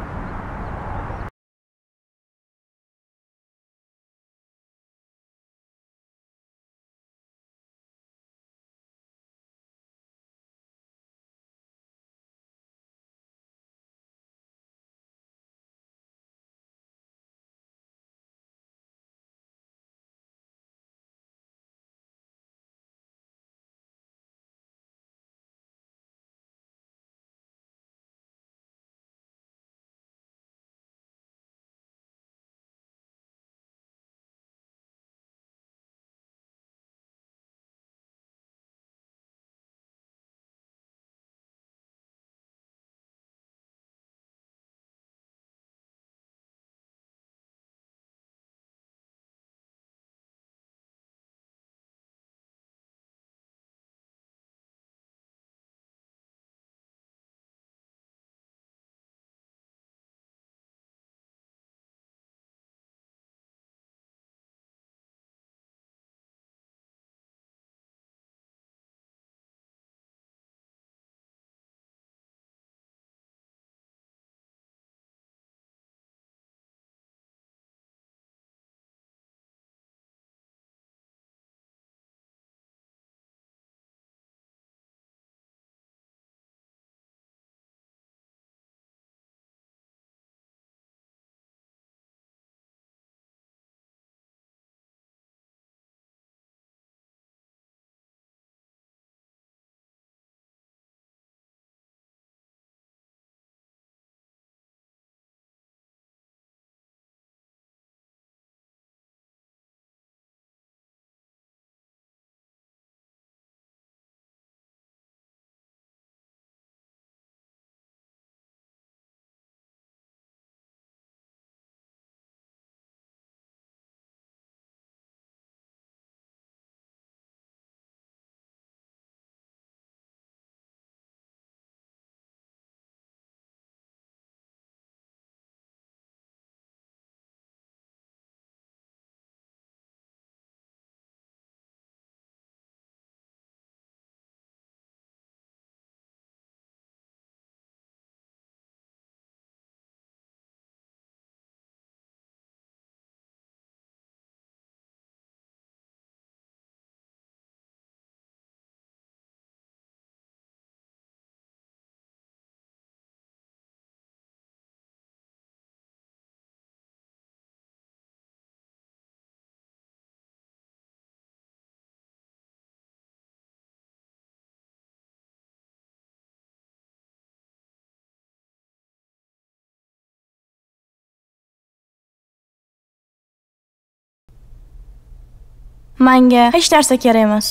Menga hech narsa kerak emas.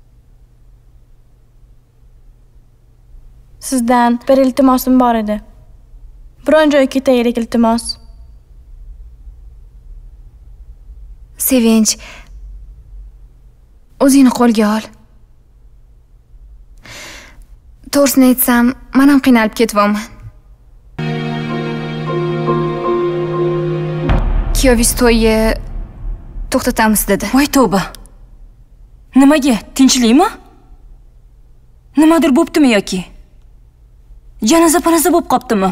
Sizdan bir iltimosim bor edi. Biron joyga ketaylik iltimos.
Sevinch. O'zingni qo'lga ol. To'g'risini aytsam, men ham qiynalib ketyapman. Kuyovingiz to'yi to'xtatamiz dedi.
Voy tavba. Nimaga? Tinchlikmi? Nimadir bo'ptimi yoki? Janoza-panoza bo'lib qoptimi?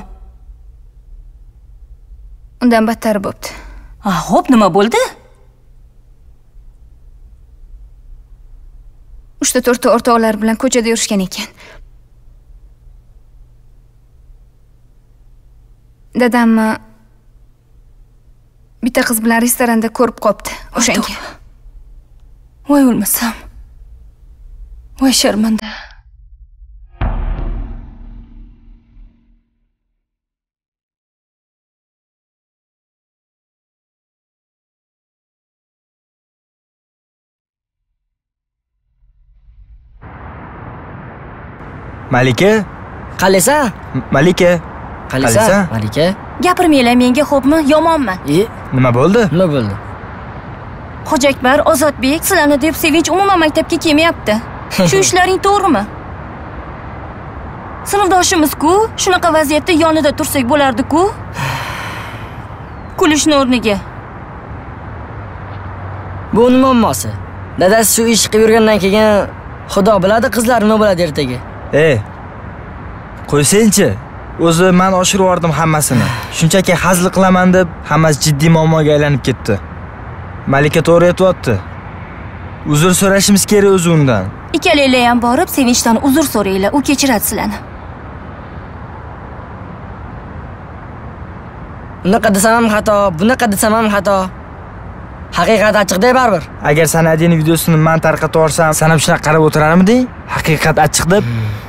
Undan battar bo'pti.
Xo'p, nima bo'ldi?
3-4 o'rtoqlar bilan ko'chada yurishgan ekan. Dadamni bitta qiz bilan restoranda ko'rib qopti o'shanga.
Voy o'lmasam. Voy sharmanda.
Malika?
Qalasan?
Malika?
Qalasan? Malika?
Gapirmanglar menga, xo'pmi? Yomonman.
Nima bo'ldi?
Nima bo'ldi?
Xo'ja Akbar, Ozodbek, sizlarni deb Sevinch umuman maktabga kelmayapti. Shu ishlaring to'g'rimi? Sinfdoshimiz-ku, shunaqa vaziyatda yonida tursak bo'lardi-ku. Kulishni o'rniga.
Bu uning muammosi. Dadasi shu ish qilib yurgandan keyin Xudo biladi qizlar nima bo'ladi ertaga.
Qo'ysenchi. O'zi men oshirib yubordim hammasini. Shunchaki hazil qilaman deb hammasi jiddiy muammoga aylanib ketdi. Malika to'g'ri aytibdi. Uzr so'rashimiz kerak o'zi undan.
Ikkalanglar ham borib Sevinchdan uzr so'ranglar, u kechiradi sizlarni.
Unaqa desam ham xato, bunaqa desam ham xato. Haqiqat ochiqda baribir.
Agar Sanadiyning videosini men tarqatib yuborsam, sen ham shunaqa qarab o'tirarmiding? Haqiqat ochiq deb.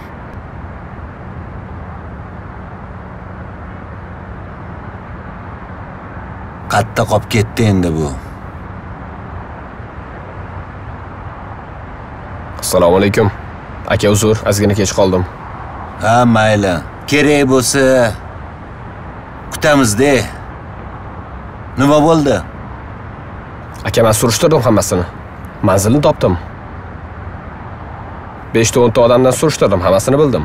Qatta qolib ketdi endi bu.
Assalomu alaykum. Aka uzr, ozgina kech qoldim.
Ha, mayli. Kerak bo'lsa kutamiz-da. Nima bo'ldi?
Aka, men surishtirdim hammasini. Manzilni topdim. 5 ta 10 ta odamdan surishtirdim, hammasini bildim.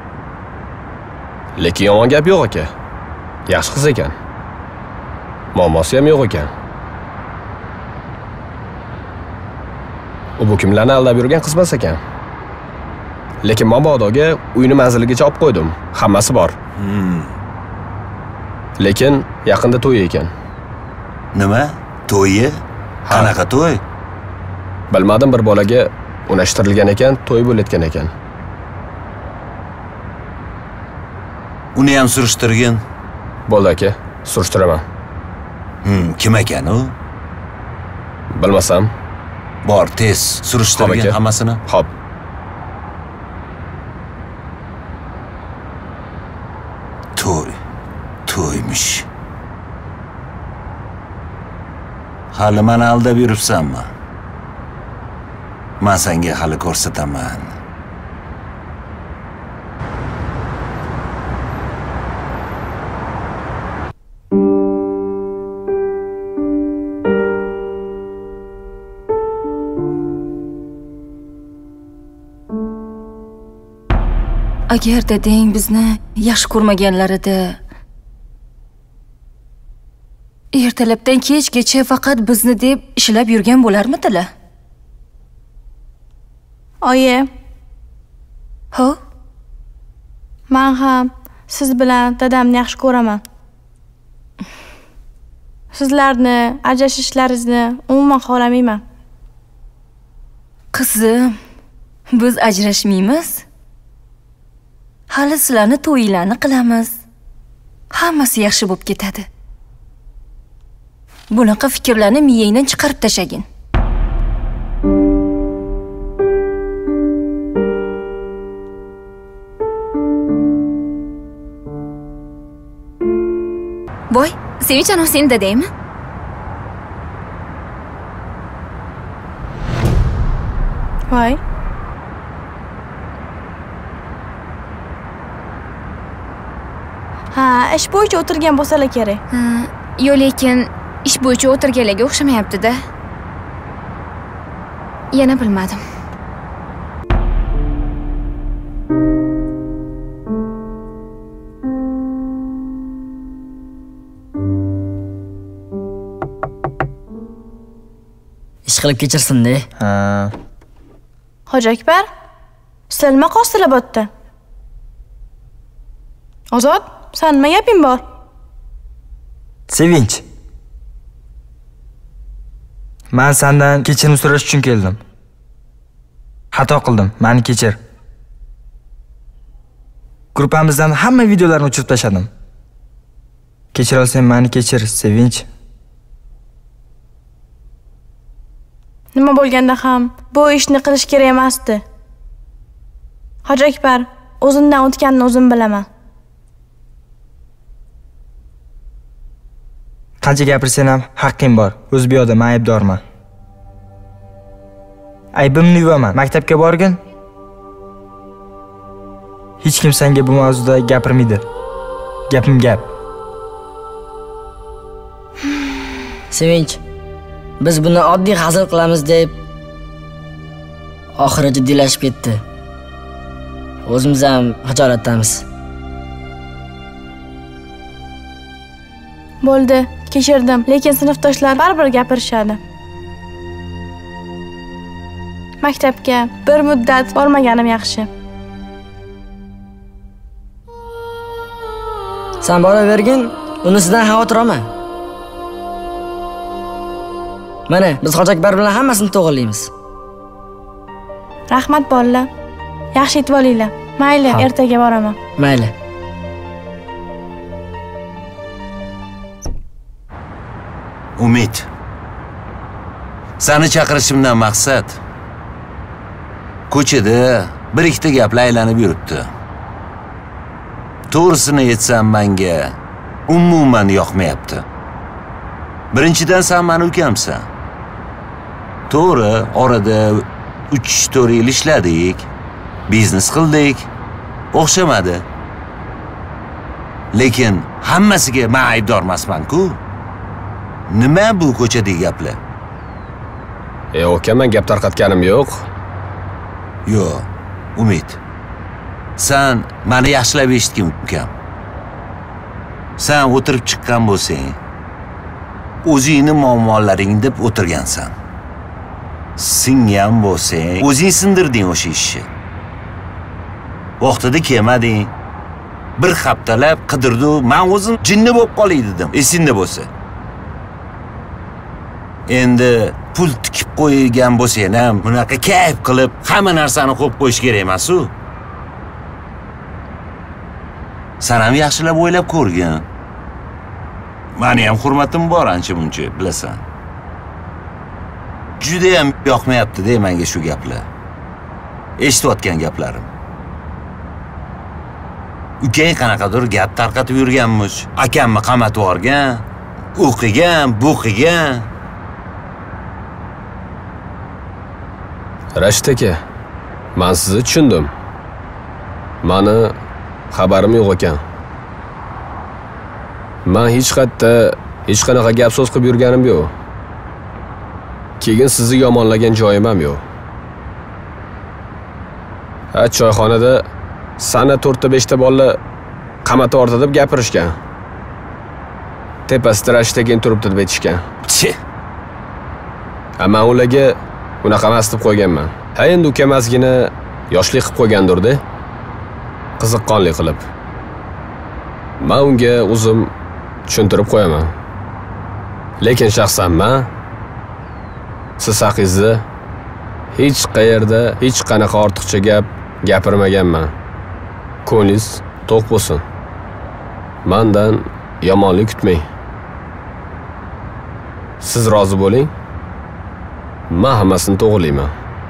Lekin yomon gap yo'q aka. Yaxshi qiz ekan. Muammosi ham yo'q ekan. U bu kimlarni aldab yurgan qiz emas ekan. Lekin mabodoga uyni manziligacha olib qo'ydim. Hammasi bor. Lekin yaqinda to'y ekan.
Nima? To'yi? Qanaqa to'y?
Bilmadim, bir bolaga unashtirilgan ekan, to'y bo'layotgan ekan.
Uni ham surishtirgin.
Bo'ldi aka, surishtiraman.
Kim ekan u?
Bilmasam.
Bor, tez surishtirgin hammasini.
Xo'p.
To'ymish. Hali meni aldab yuribsanmi? Men senga hali ko'rsataman.
Agar dadang bizni yaxshi ko'rmaganlarida ertalabdan kechgacha faqat bizni deb ishlab yurgan bo'larmidilar?
Oyi.
Ho?
Men ham siz bilan dadamni yaxshi ko'raman. Sizlarni ajrashishlaringizni umuman xohlamayman.
Qizim, biz ajrashmaymiz. Hali sizlarni to'yinglarni qilamiz. Hammasi yaxshi bo'lib ketadi. Bunaqa fikrlarni miyangdan chiqarib tashagin.
Voy, Sevinch ana sen dadangmi?
Voy. Ha, ish bo'yicha o'tirgan bo'lsalar kerak.
Yo'q, lekin ish bo'yicha o'tirganlarga o'xshamayapti-da. Yana bilmadim.
Ish qilib kechirsin-da.
Hoji Akbar, sizlar nima qilsizlar bu yerda? Ozod, sen nima gaping bor?
Sevinch. Men sendan kechirim so'rash uchun keldim. Xato qildim. Meni kechir. Gruppamizdan hamma videolarni o'chirib tashladim. Kechir olsang meni kechir, Sevinch.
Nima bo'lganda ham bu ishni qilish kerak emasdi. Hoji Akbar, o'zimdan o'tganini o'zim bilaman.
Qancha gapirsang ham haqqing bor. O'z buyoqda men aybdorman. Aybimni yuvaman. Maktabga borgin. Hech kim senga bu mavzuda gapirmaydi. Gapim gap.
Sevinch, biz buni oddiy hazil qilamiz deb oxiri jiddiylashib ketdi. O'zimiz ham xijolatdamiz.
Bo'ldi, kechirdim, lekin sinfdoshlar baribir gapirishadi. Maktabga bir muddat bormaganim yaxshi.
Sen boravergin, unisidan xavotir olma. Mana, biz Hoji Akbar bilan hammasini to'g'rilaymiz.
Rahmat bolalar. Yaxshi yetib olinglar. Mayli, ertaga boraman.
Mayli.
Umid. Seni chaqirishimdan maqsad ko'chada bir ikkita gaplar aylanib yuribdi. To'g'risini aytsam menga umuman yoqmayapti. Birinchidan sen meni ukamsan. To'g'ri, orada 3-4 yil ishladik, biznes qildik, o'xshamadi. Lekin hammasiga men aybdor emasman-ku. Nima bu ko'chadagi gaplar?
Uka, men gap tarqatganim yo'q.
Yo'q, Umid. Sen meni yaxshilab eshitgin, ukam. Sen o'tirib chiqqan bo'lsang, o'zingni muammolaring deb o'tirgansan. Singgan bo'lsang, o'zing sindirding o'sha ishni. Vaqtida kelmading. Bir haftalab qidirdi, men o'zim jinni bo'lib qolay dedim. Esingda bo'lsa. Endi pul tikib qo'ygan bo'lsang ham, bunaqa kayf qilib hamma narsani qo'yib qo'yish kerak emas-ku. Sen ham yaxshilab o'ylab ko'rgin. Meni ham hurmatim bor ancha-muncha, bilasan. Juda ham yoqmayapti-da menga shu gaplar. Eshitayotgan gaplarim. Ukang qanaqadir gap tarqatib yurganmish. Akamni qamatib yuborgan, o'qigan, bo'qigan.
Rashid aka, men sizni tushundim. Meni xabarim yo'q ekan. Men hech qanaqa gap so'z qilib yurganim yo'q. Keyin sizni yomonlagan joyim ham yo'q. Choyxonada sana 4-5 bola qamatib yubordi deb gapirishgan. Tepasida Rashid aka turibdi deb aytishgan. Men ularga unaqa emas deb qo'yganman. Endi ukamazgina yoshlik qilib qo'ygandir-da. Qiziqqonlik qilib. Men unga o'zim tushuntirib qo'yaman. Lekin shaxsan men siz haqingizda hech qayerda hech qanaqa ortiqcha gap gapirmaganman. Ko'nglingiz to'q bo'lsin. Mendan yomonlik kutmang. Siz rozi bo'ling. Men hammasini to'g'rilayman.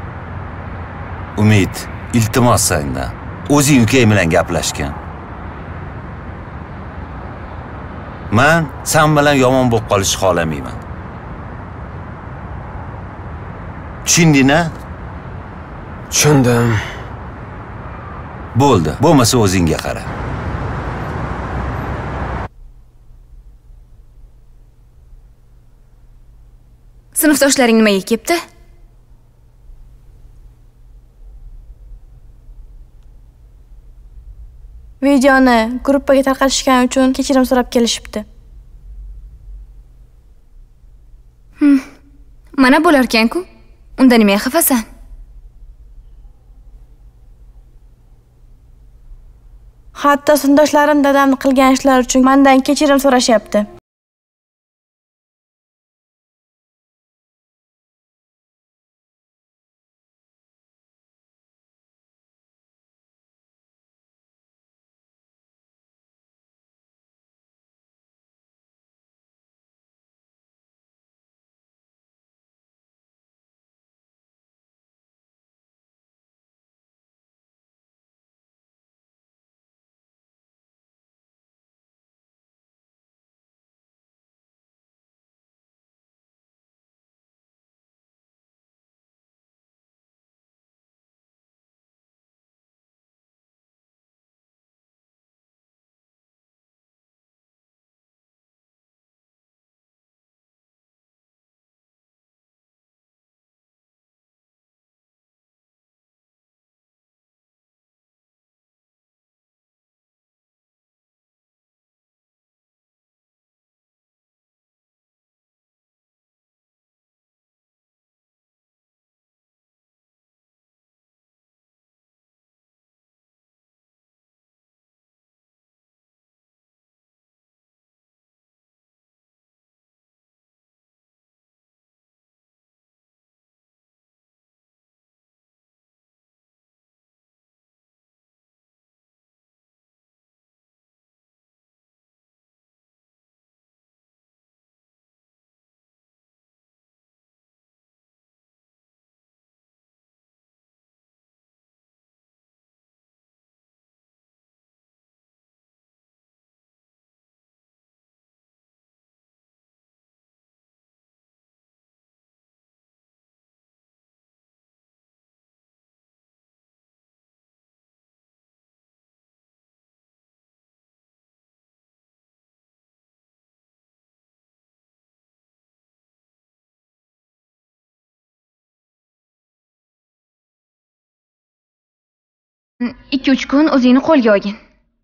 Umid, iltimos sendan. O'zing ukang bilan gaplashgan. Men sen bilan yomon bo'lib qolishni xohlamayman. Tushundingmi?
Tushundim.
Bo'ldi. Bo'lmasa o'zingga qara.
Sinfdoshlaring nimaga kelibdi?
Videoni gruppaga tarqatishgani uchun kechirim so'rab kelishibdi.
Mana bo'lar ekan-ku. Unda nimaga xafasan?
Hatto sinfdoshlarim dadamni qilgan ishlar uchun mendan kechirim so'rashyapti.
2-3 kun o'zingni qo'lga olgin.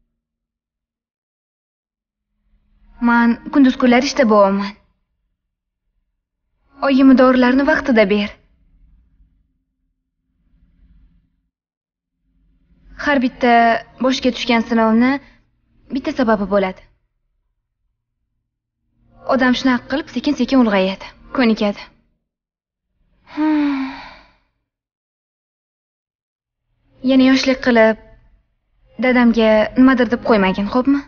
Men kunduz kunlari ishda bo'laman. Oyimga dorilarni vaqtida ber. Har bitta boshga tushgan sinovni bitta sababi bo'ladi. Odam shunaqa qilib sekin-sekin ulg'ayadi, ko'nikadi. Yana yoshlik qilib dadamga nimadir deb qo'ymagin, xo'pmi?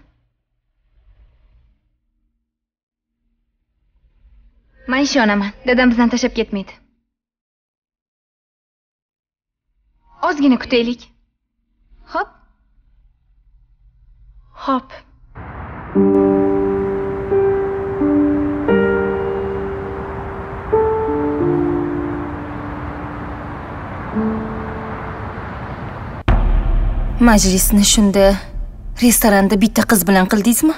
Men ishonaman, dadam bizdan tashlab ketmaydi. Ozgina kutaylik. Hop. Hop.
Majlisni shunda restoranda bitta qiz bilan qildingizmi?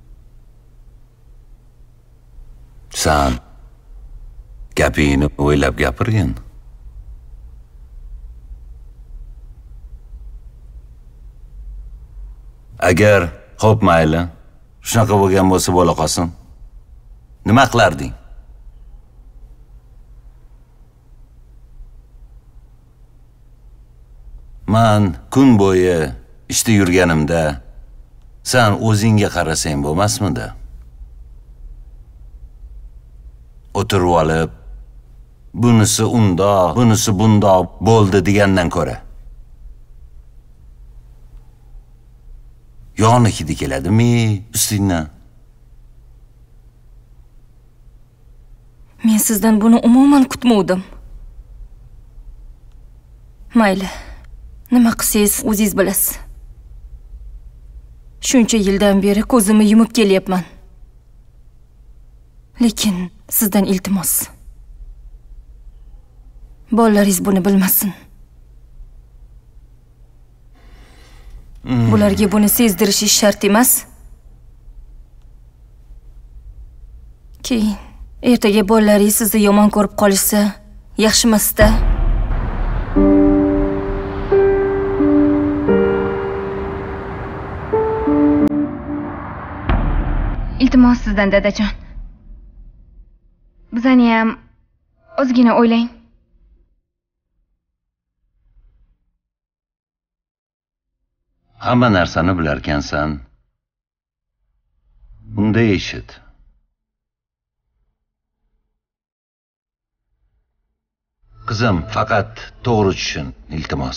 Sen gapingni o'ylab gapirgin. Agar xo'p mayli, shunaqa bo'lgan bo'lsa bo'la qolsin. Nima qilarding? Men kun bo'yi ishda yurganimda sen o'zingga qarasang bo'lmasmidi? O'tirib olib, bunisi undoq, bunisi bundoq bo'ldi degandan ko'ra. Yog'ni hidi keladimi ustingdan?
Men sizdan buni umuman kutmovdim. Mayli. Nima qilsangiz o'zingiz bilasiz. Shuncha yildan beri ko'zimni yumib kelyapman. Lekin sizdan iltimos. Bolalaringiz buni bilmasin. Bularga buni sezdirish shart emas. Keyin ertaga bolalaringiz sizni yomon ko'rib qolishsa, yaxshimas-da.
Iltimos sizdan dadajon. Bizani ham ozgina o'ylang.
Hamma narsani bilarkansan. Unda eshit. Qizim, faqat to'g'ri tushun, iltimos.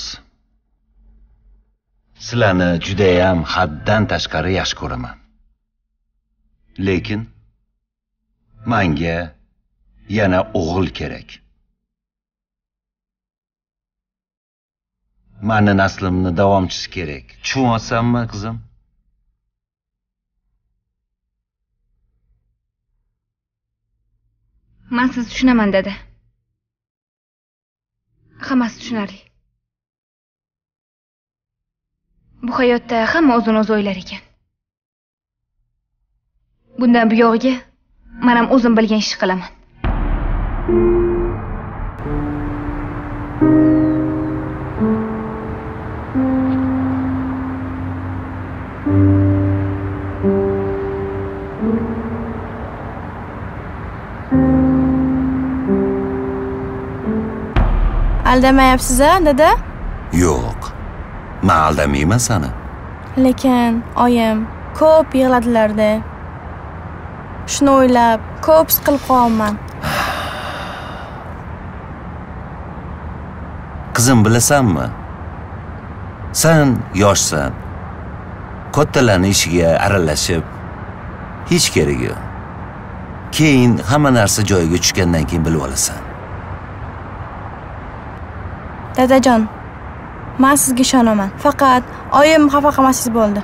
Sizlarni juda ham haddan tashqari yaxshi ko'raman. Lekin menga yana o'g'il kerak. Mani naslimni davomchisi kerak. Tushunyapsanmi, qizim?
Men sizni tushunaman, dada. Hammasi tushunarli. Bu hayotda hamma o'zini o'zi o'ylar ekan. Bundan buyog'iga men ham o'zim bilgan ish qilaman.
Aldamayapsiz-a, dada?
Yo'q. Men aldamayman seni.
Lekin oyim ko'p yig'ladilar-da. Shuni o'ylab, ko'p siqilib qolman.
Qizim, bilasanmi? Sen yoshsan. Kattalarning ishiga aralashib hech kerak yo'q. Keyin hamma narsa joyiga tushgandan keyin bilib olasan.
Dadajon, men sizga ishonaman. Faqat oyim xafa qilmasangiz bo'ldi.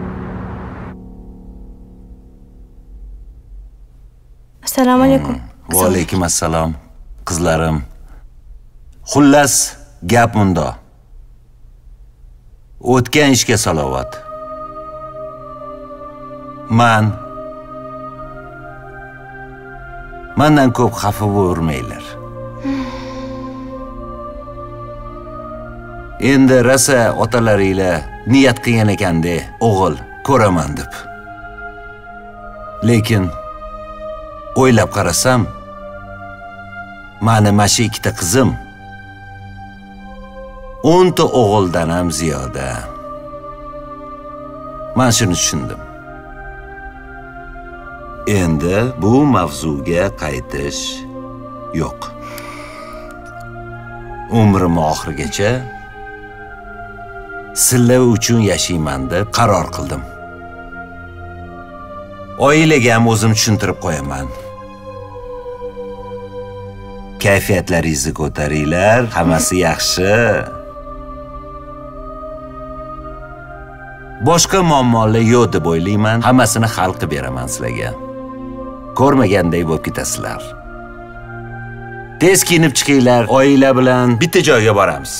Assalomu alaykum.
Va
alaykum assalom. Qizlarim. Xullas, gap bunda. O'tgan ishga salovat. Mendan ko'p xafa bo'lmanglar. Endi rasa otalaringlar niyat qilgan ekanda, o'g'il ko'raman deb. Lekin o'ylab qarasam, mani mana shu ikkita qizim 10 ta o'g'ildan ham ziyoda. Men shuni tushundim. Endi bu mavzuga qaytish yo'q. Umrim oxirigacha sizlar uchun yashayman deb qaror qildim. Oilaga ham o'zim tushuntirib qo'yaman. Kayfiyatlaringizni ko'taringlar, hammasi yaxshi. Boshqa muammolar yo'q deb o'ylayman, hammasini hal qilib beraman sizlarga. Ko'rmaganday bo'lib ketasizlar. Tez kiyinib chiqinglar, oila bilan bitta joyga boramiz.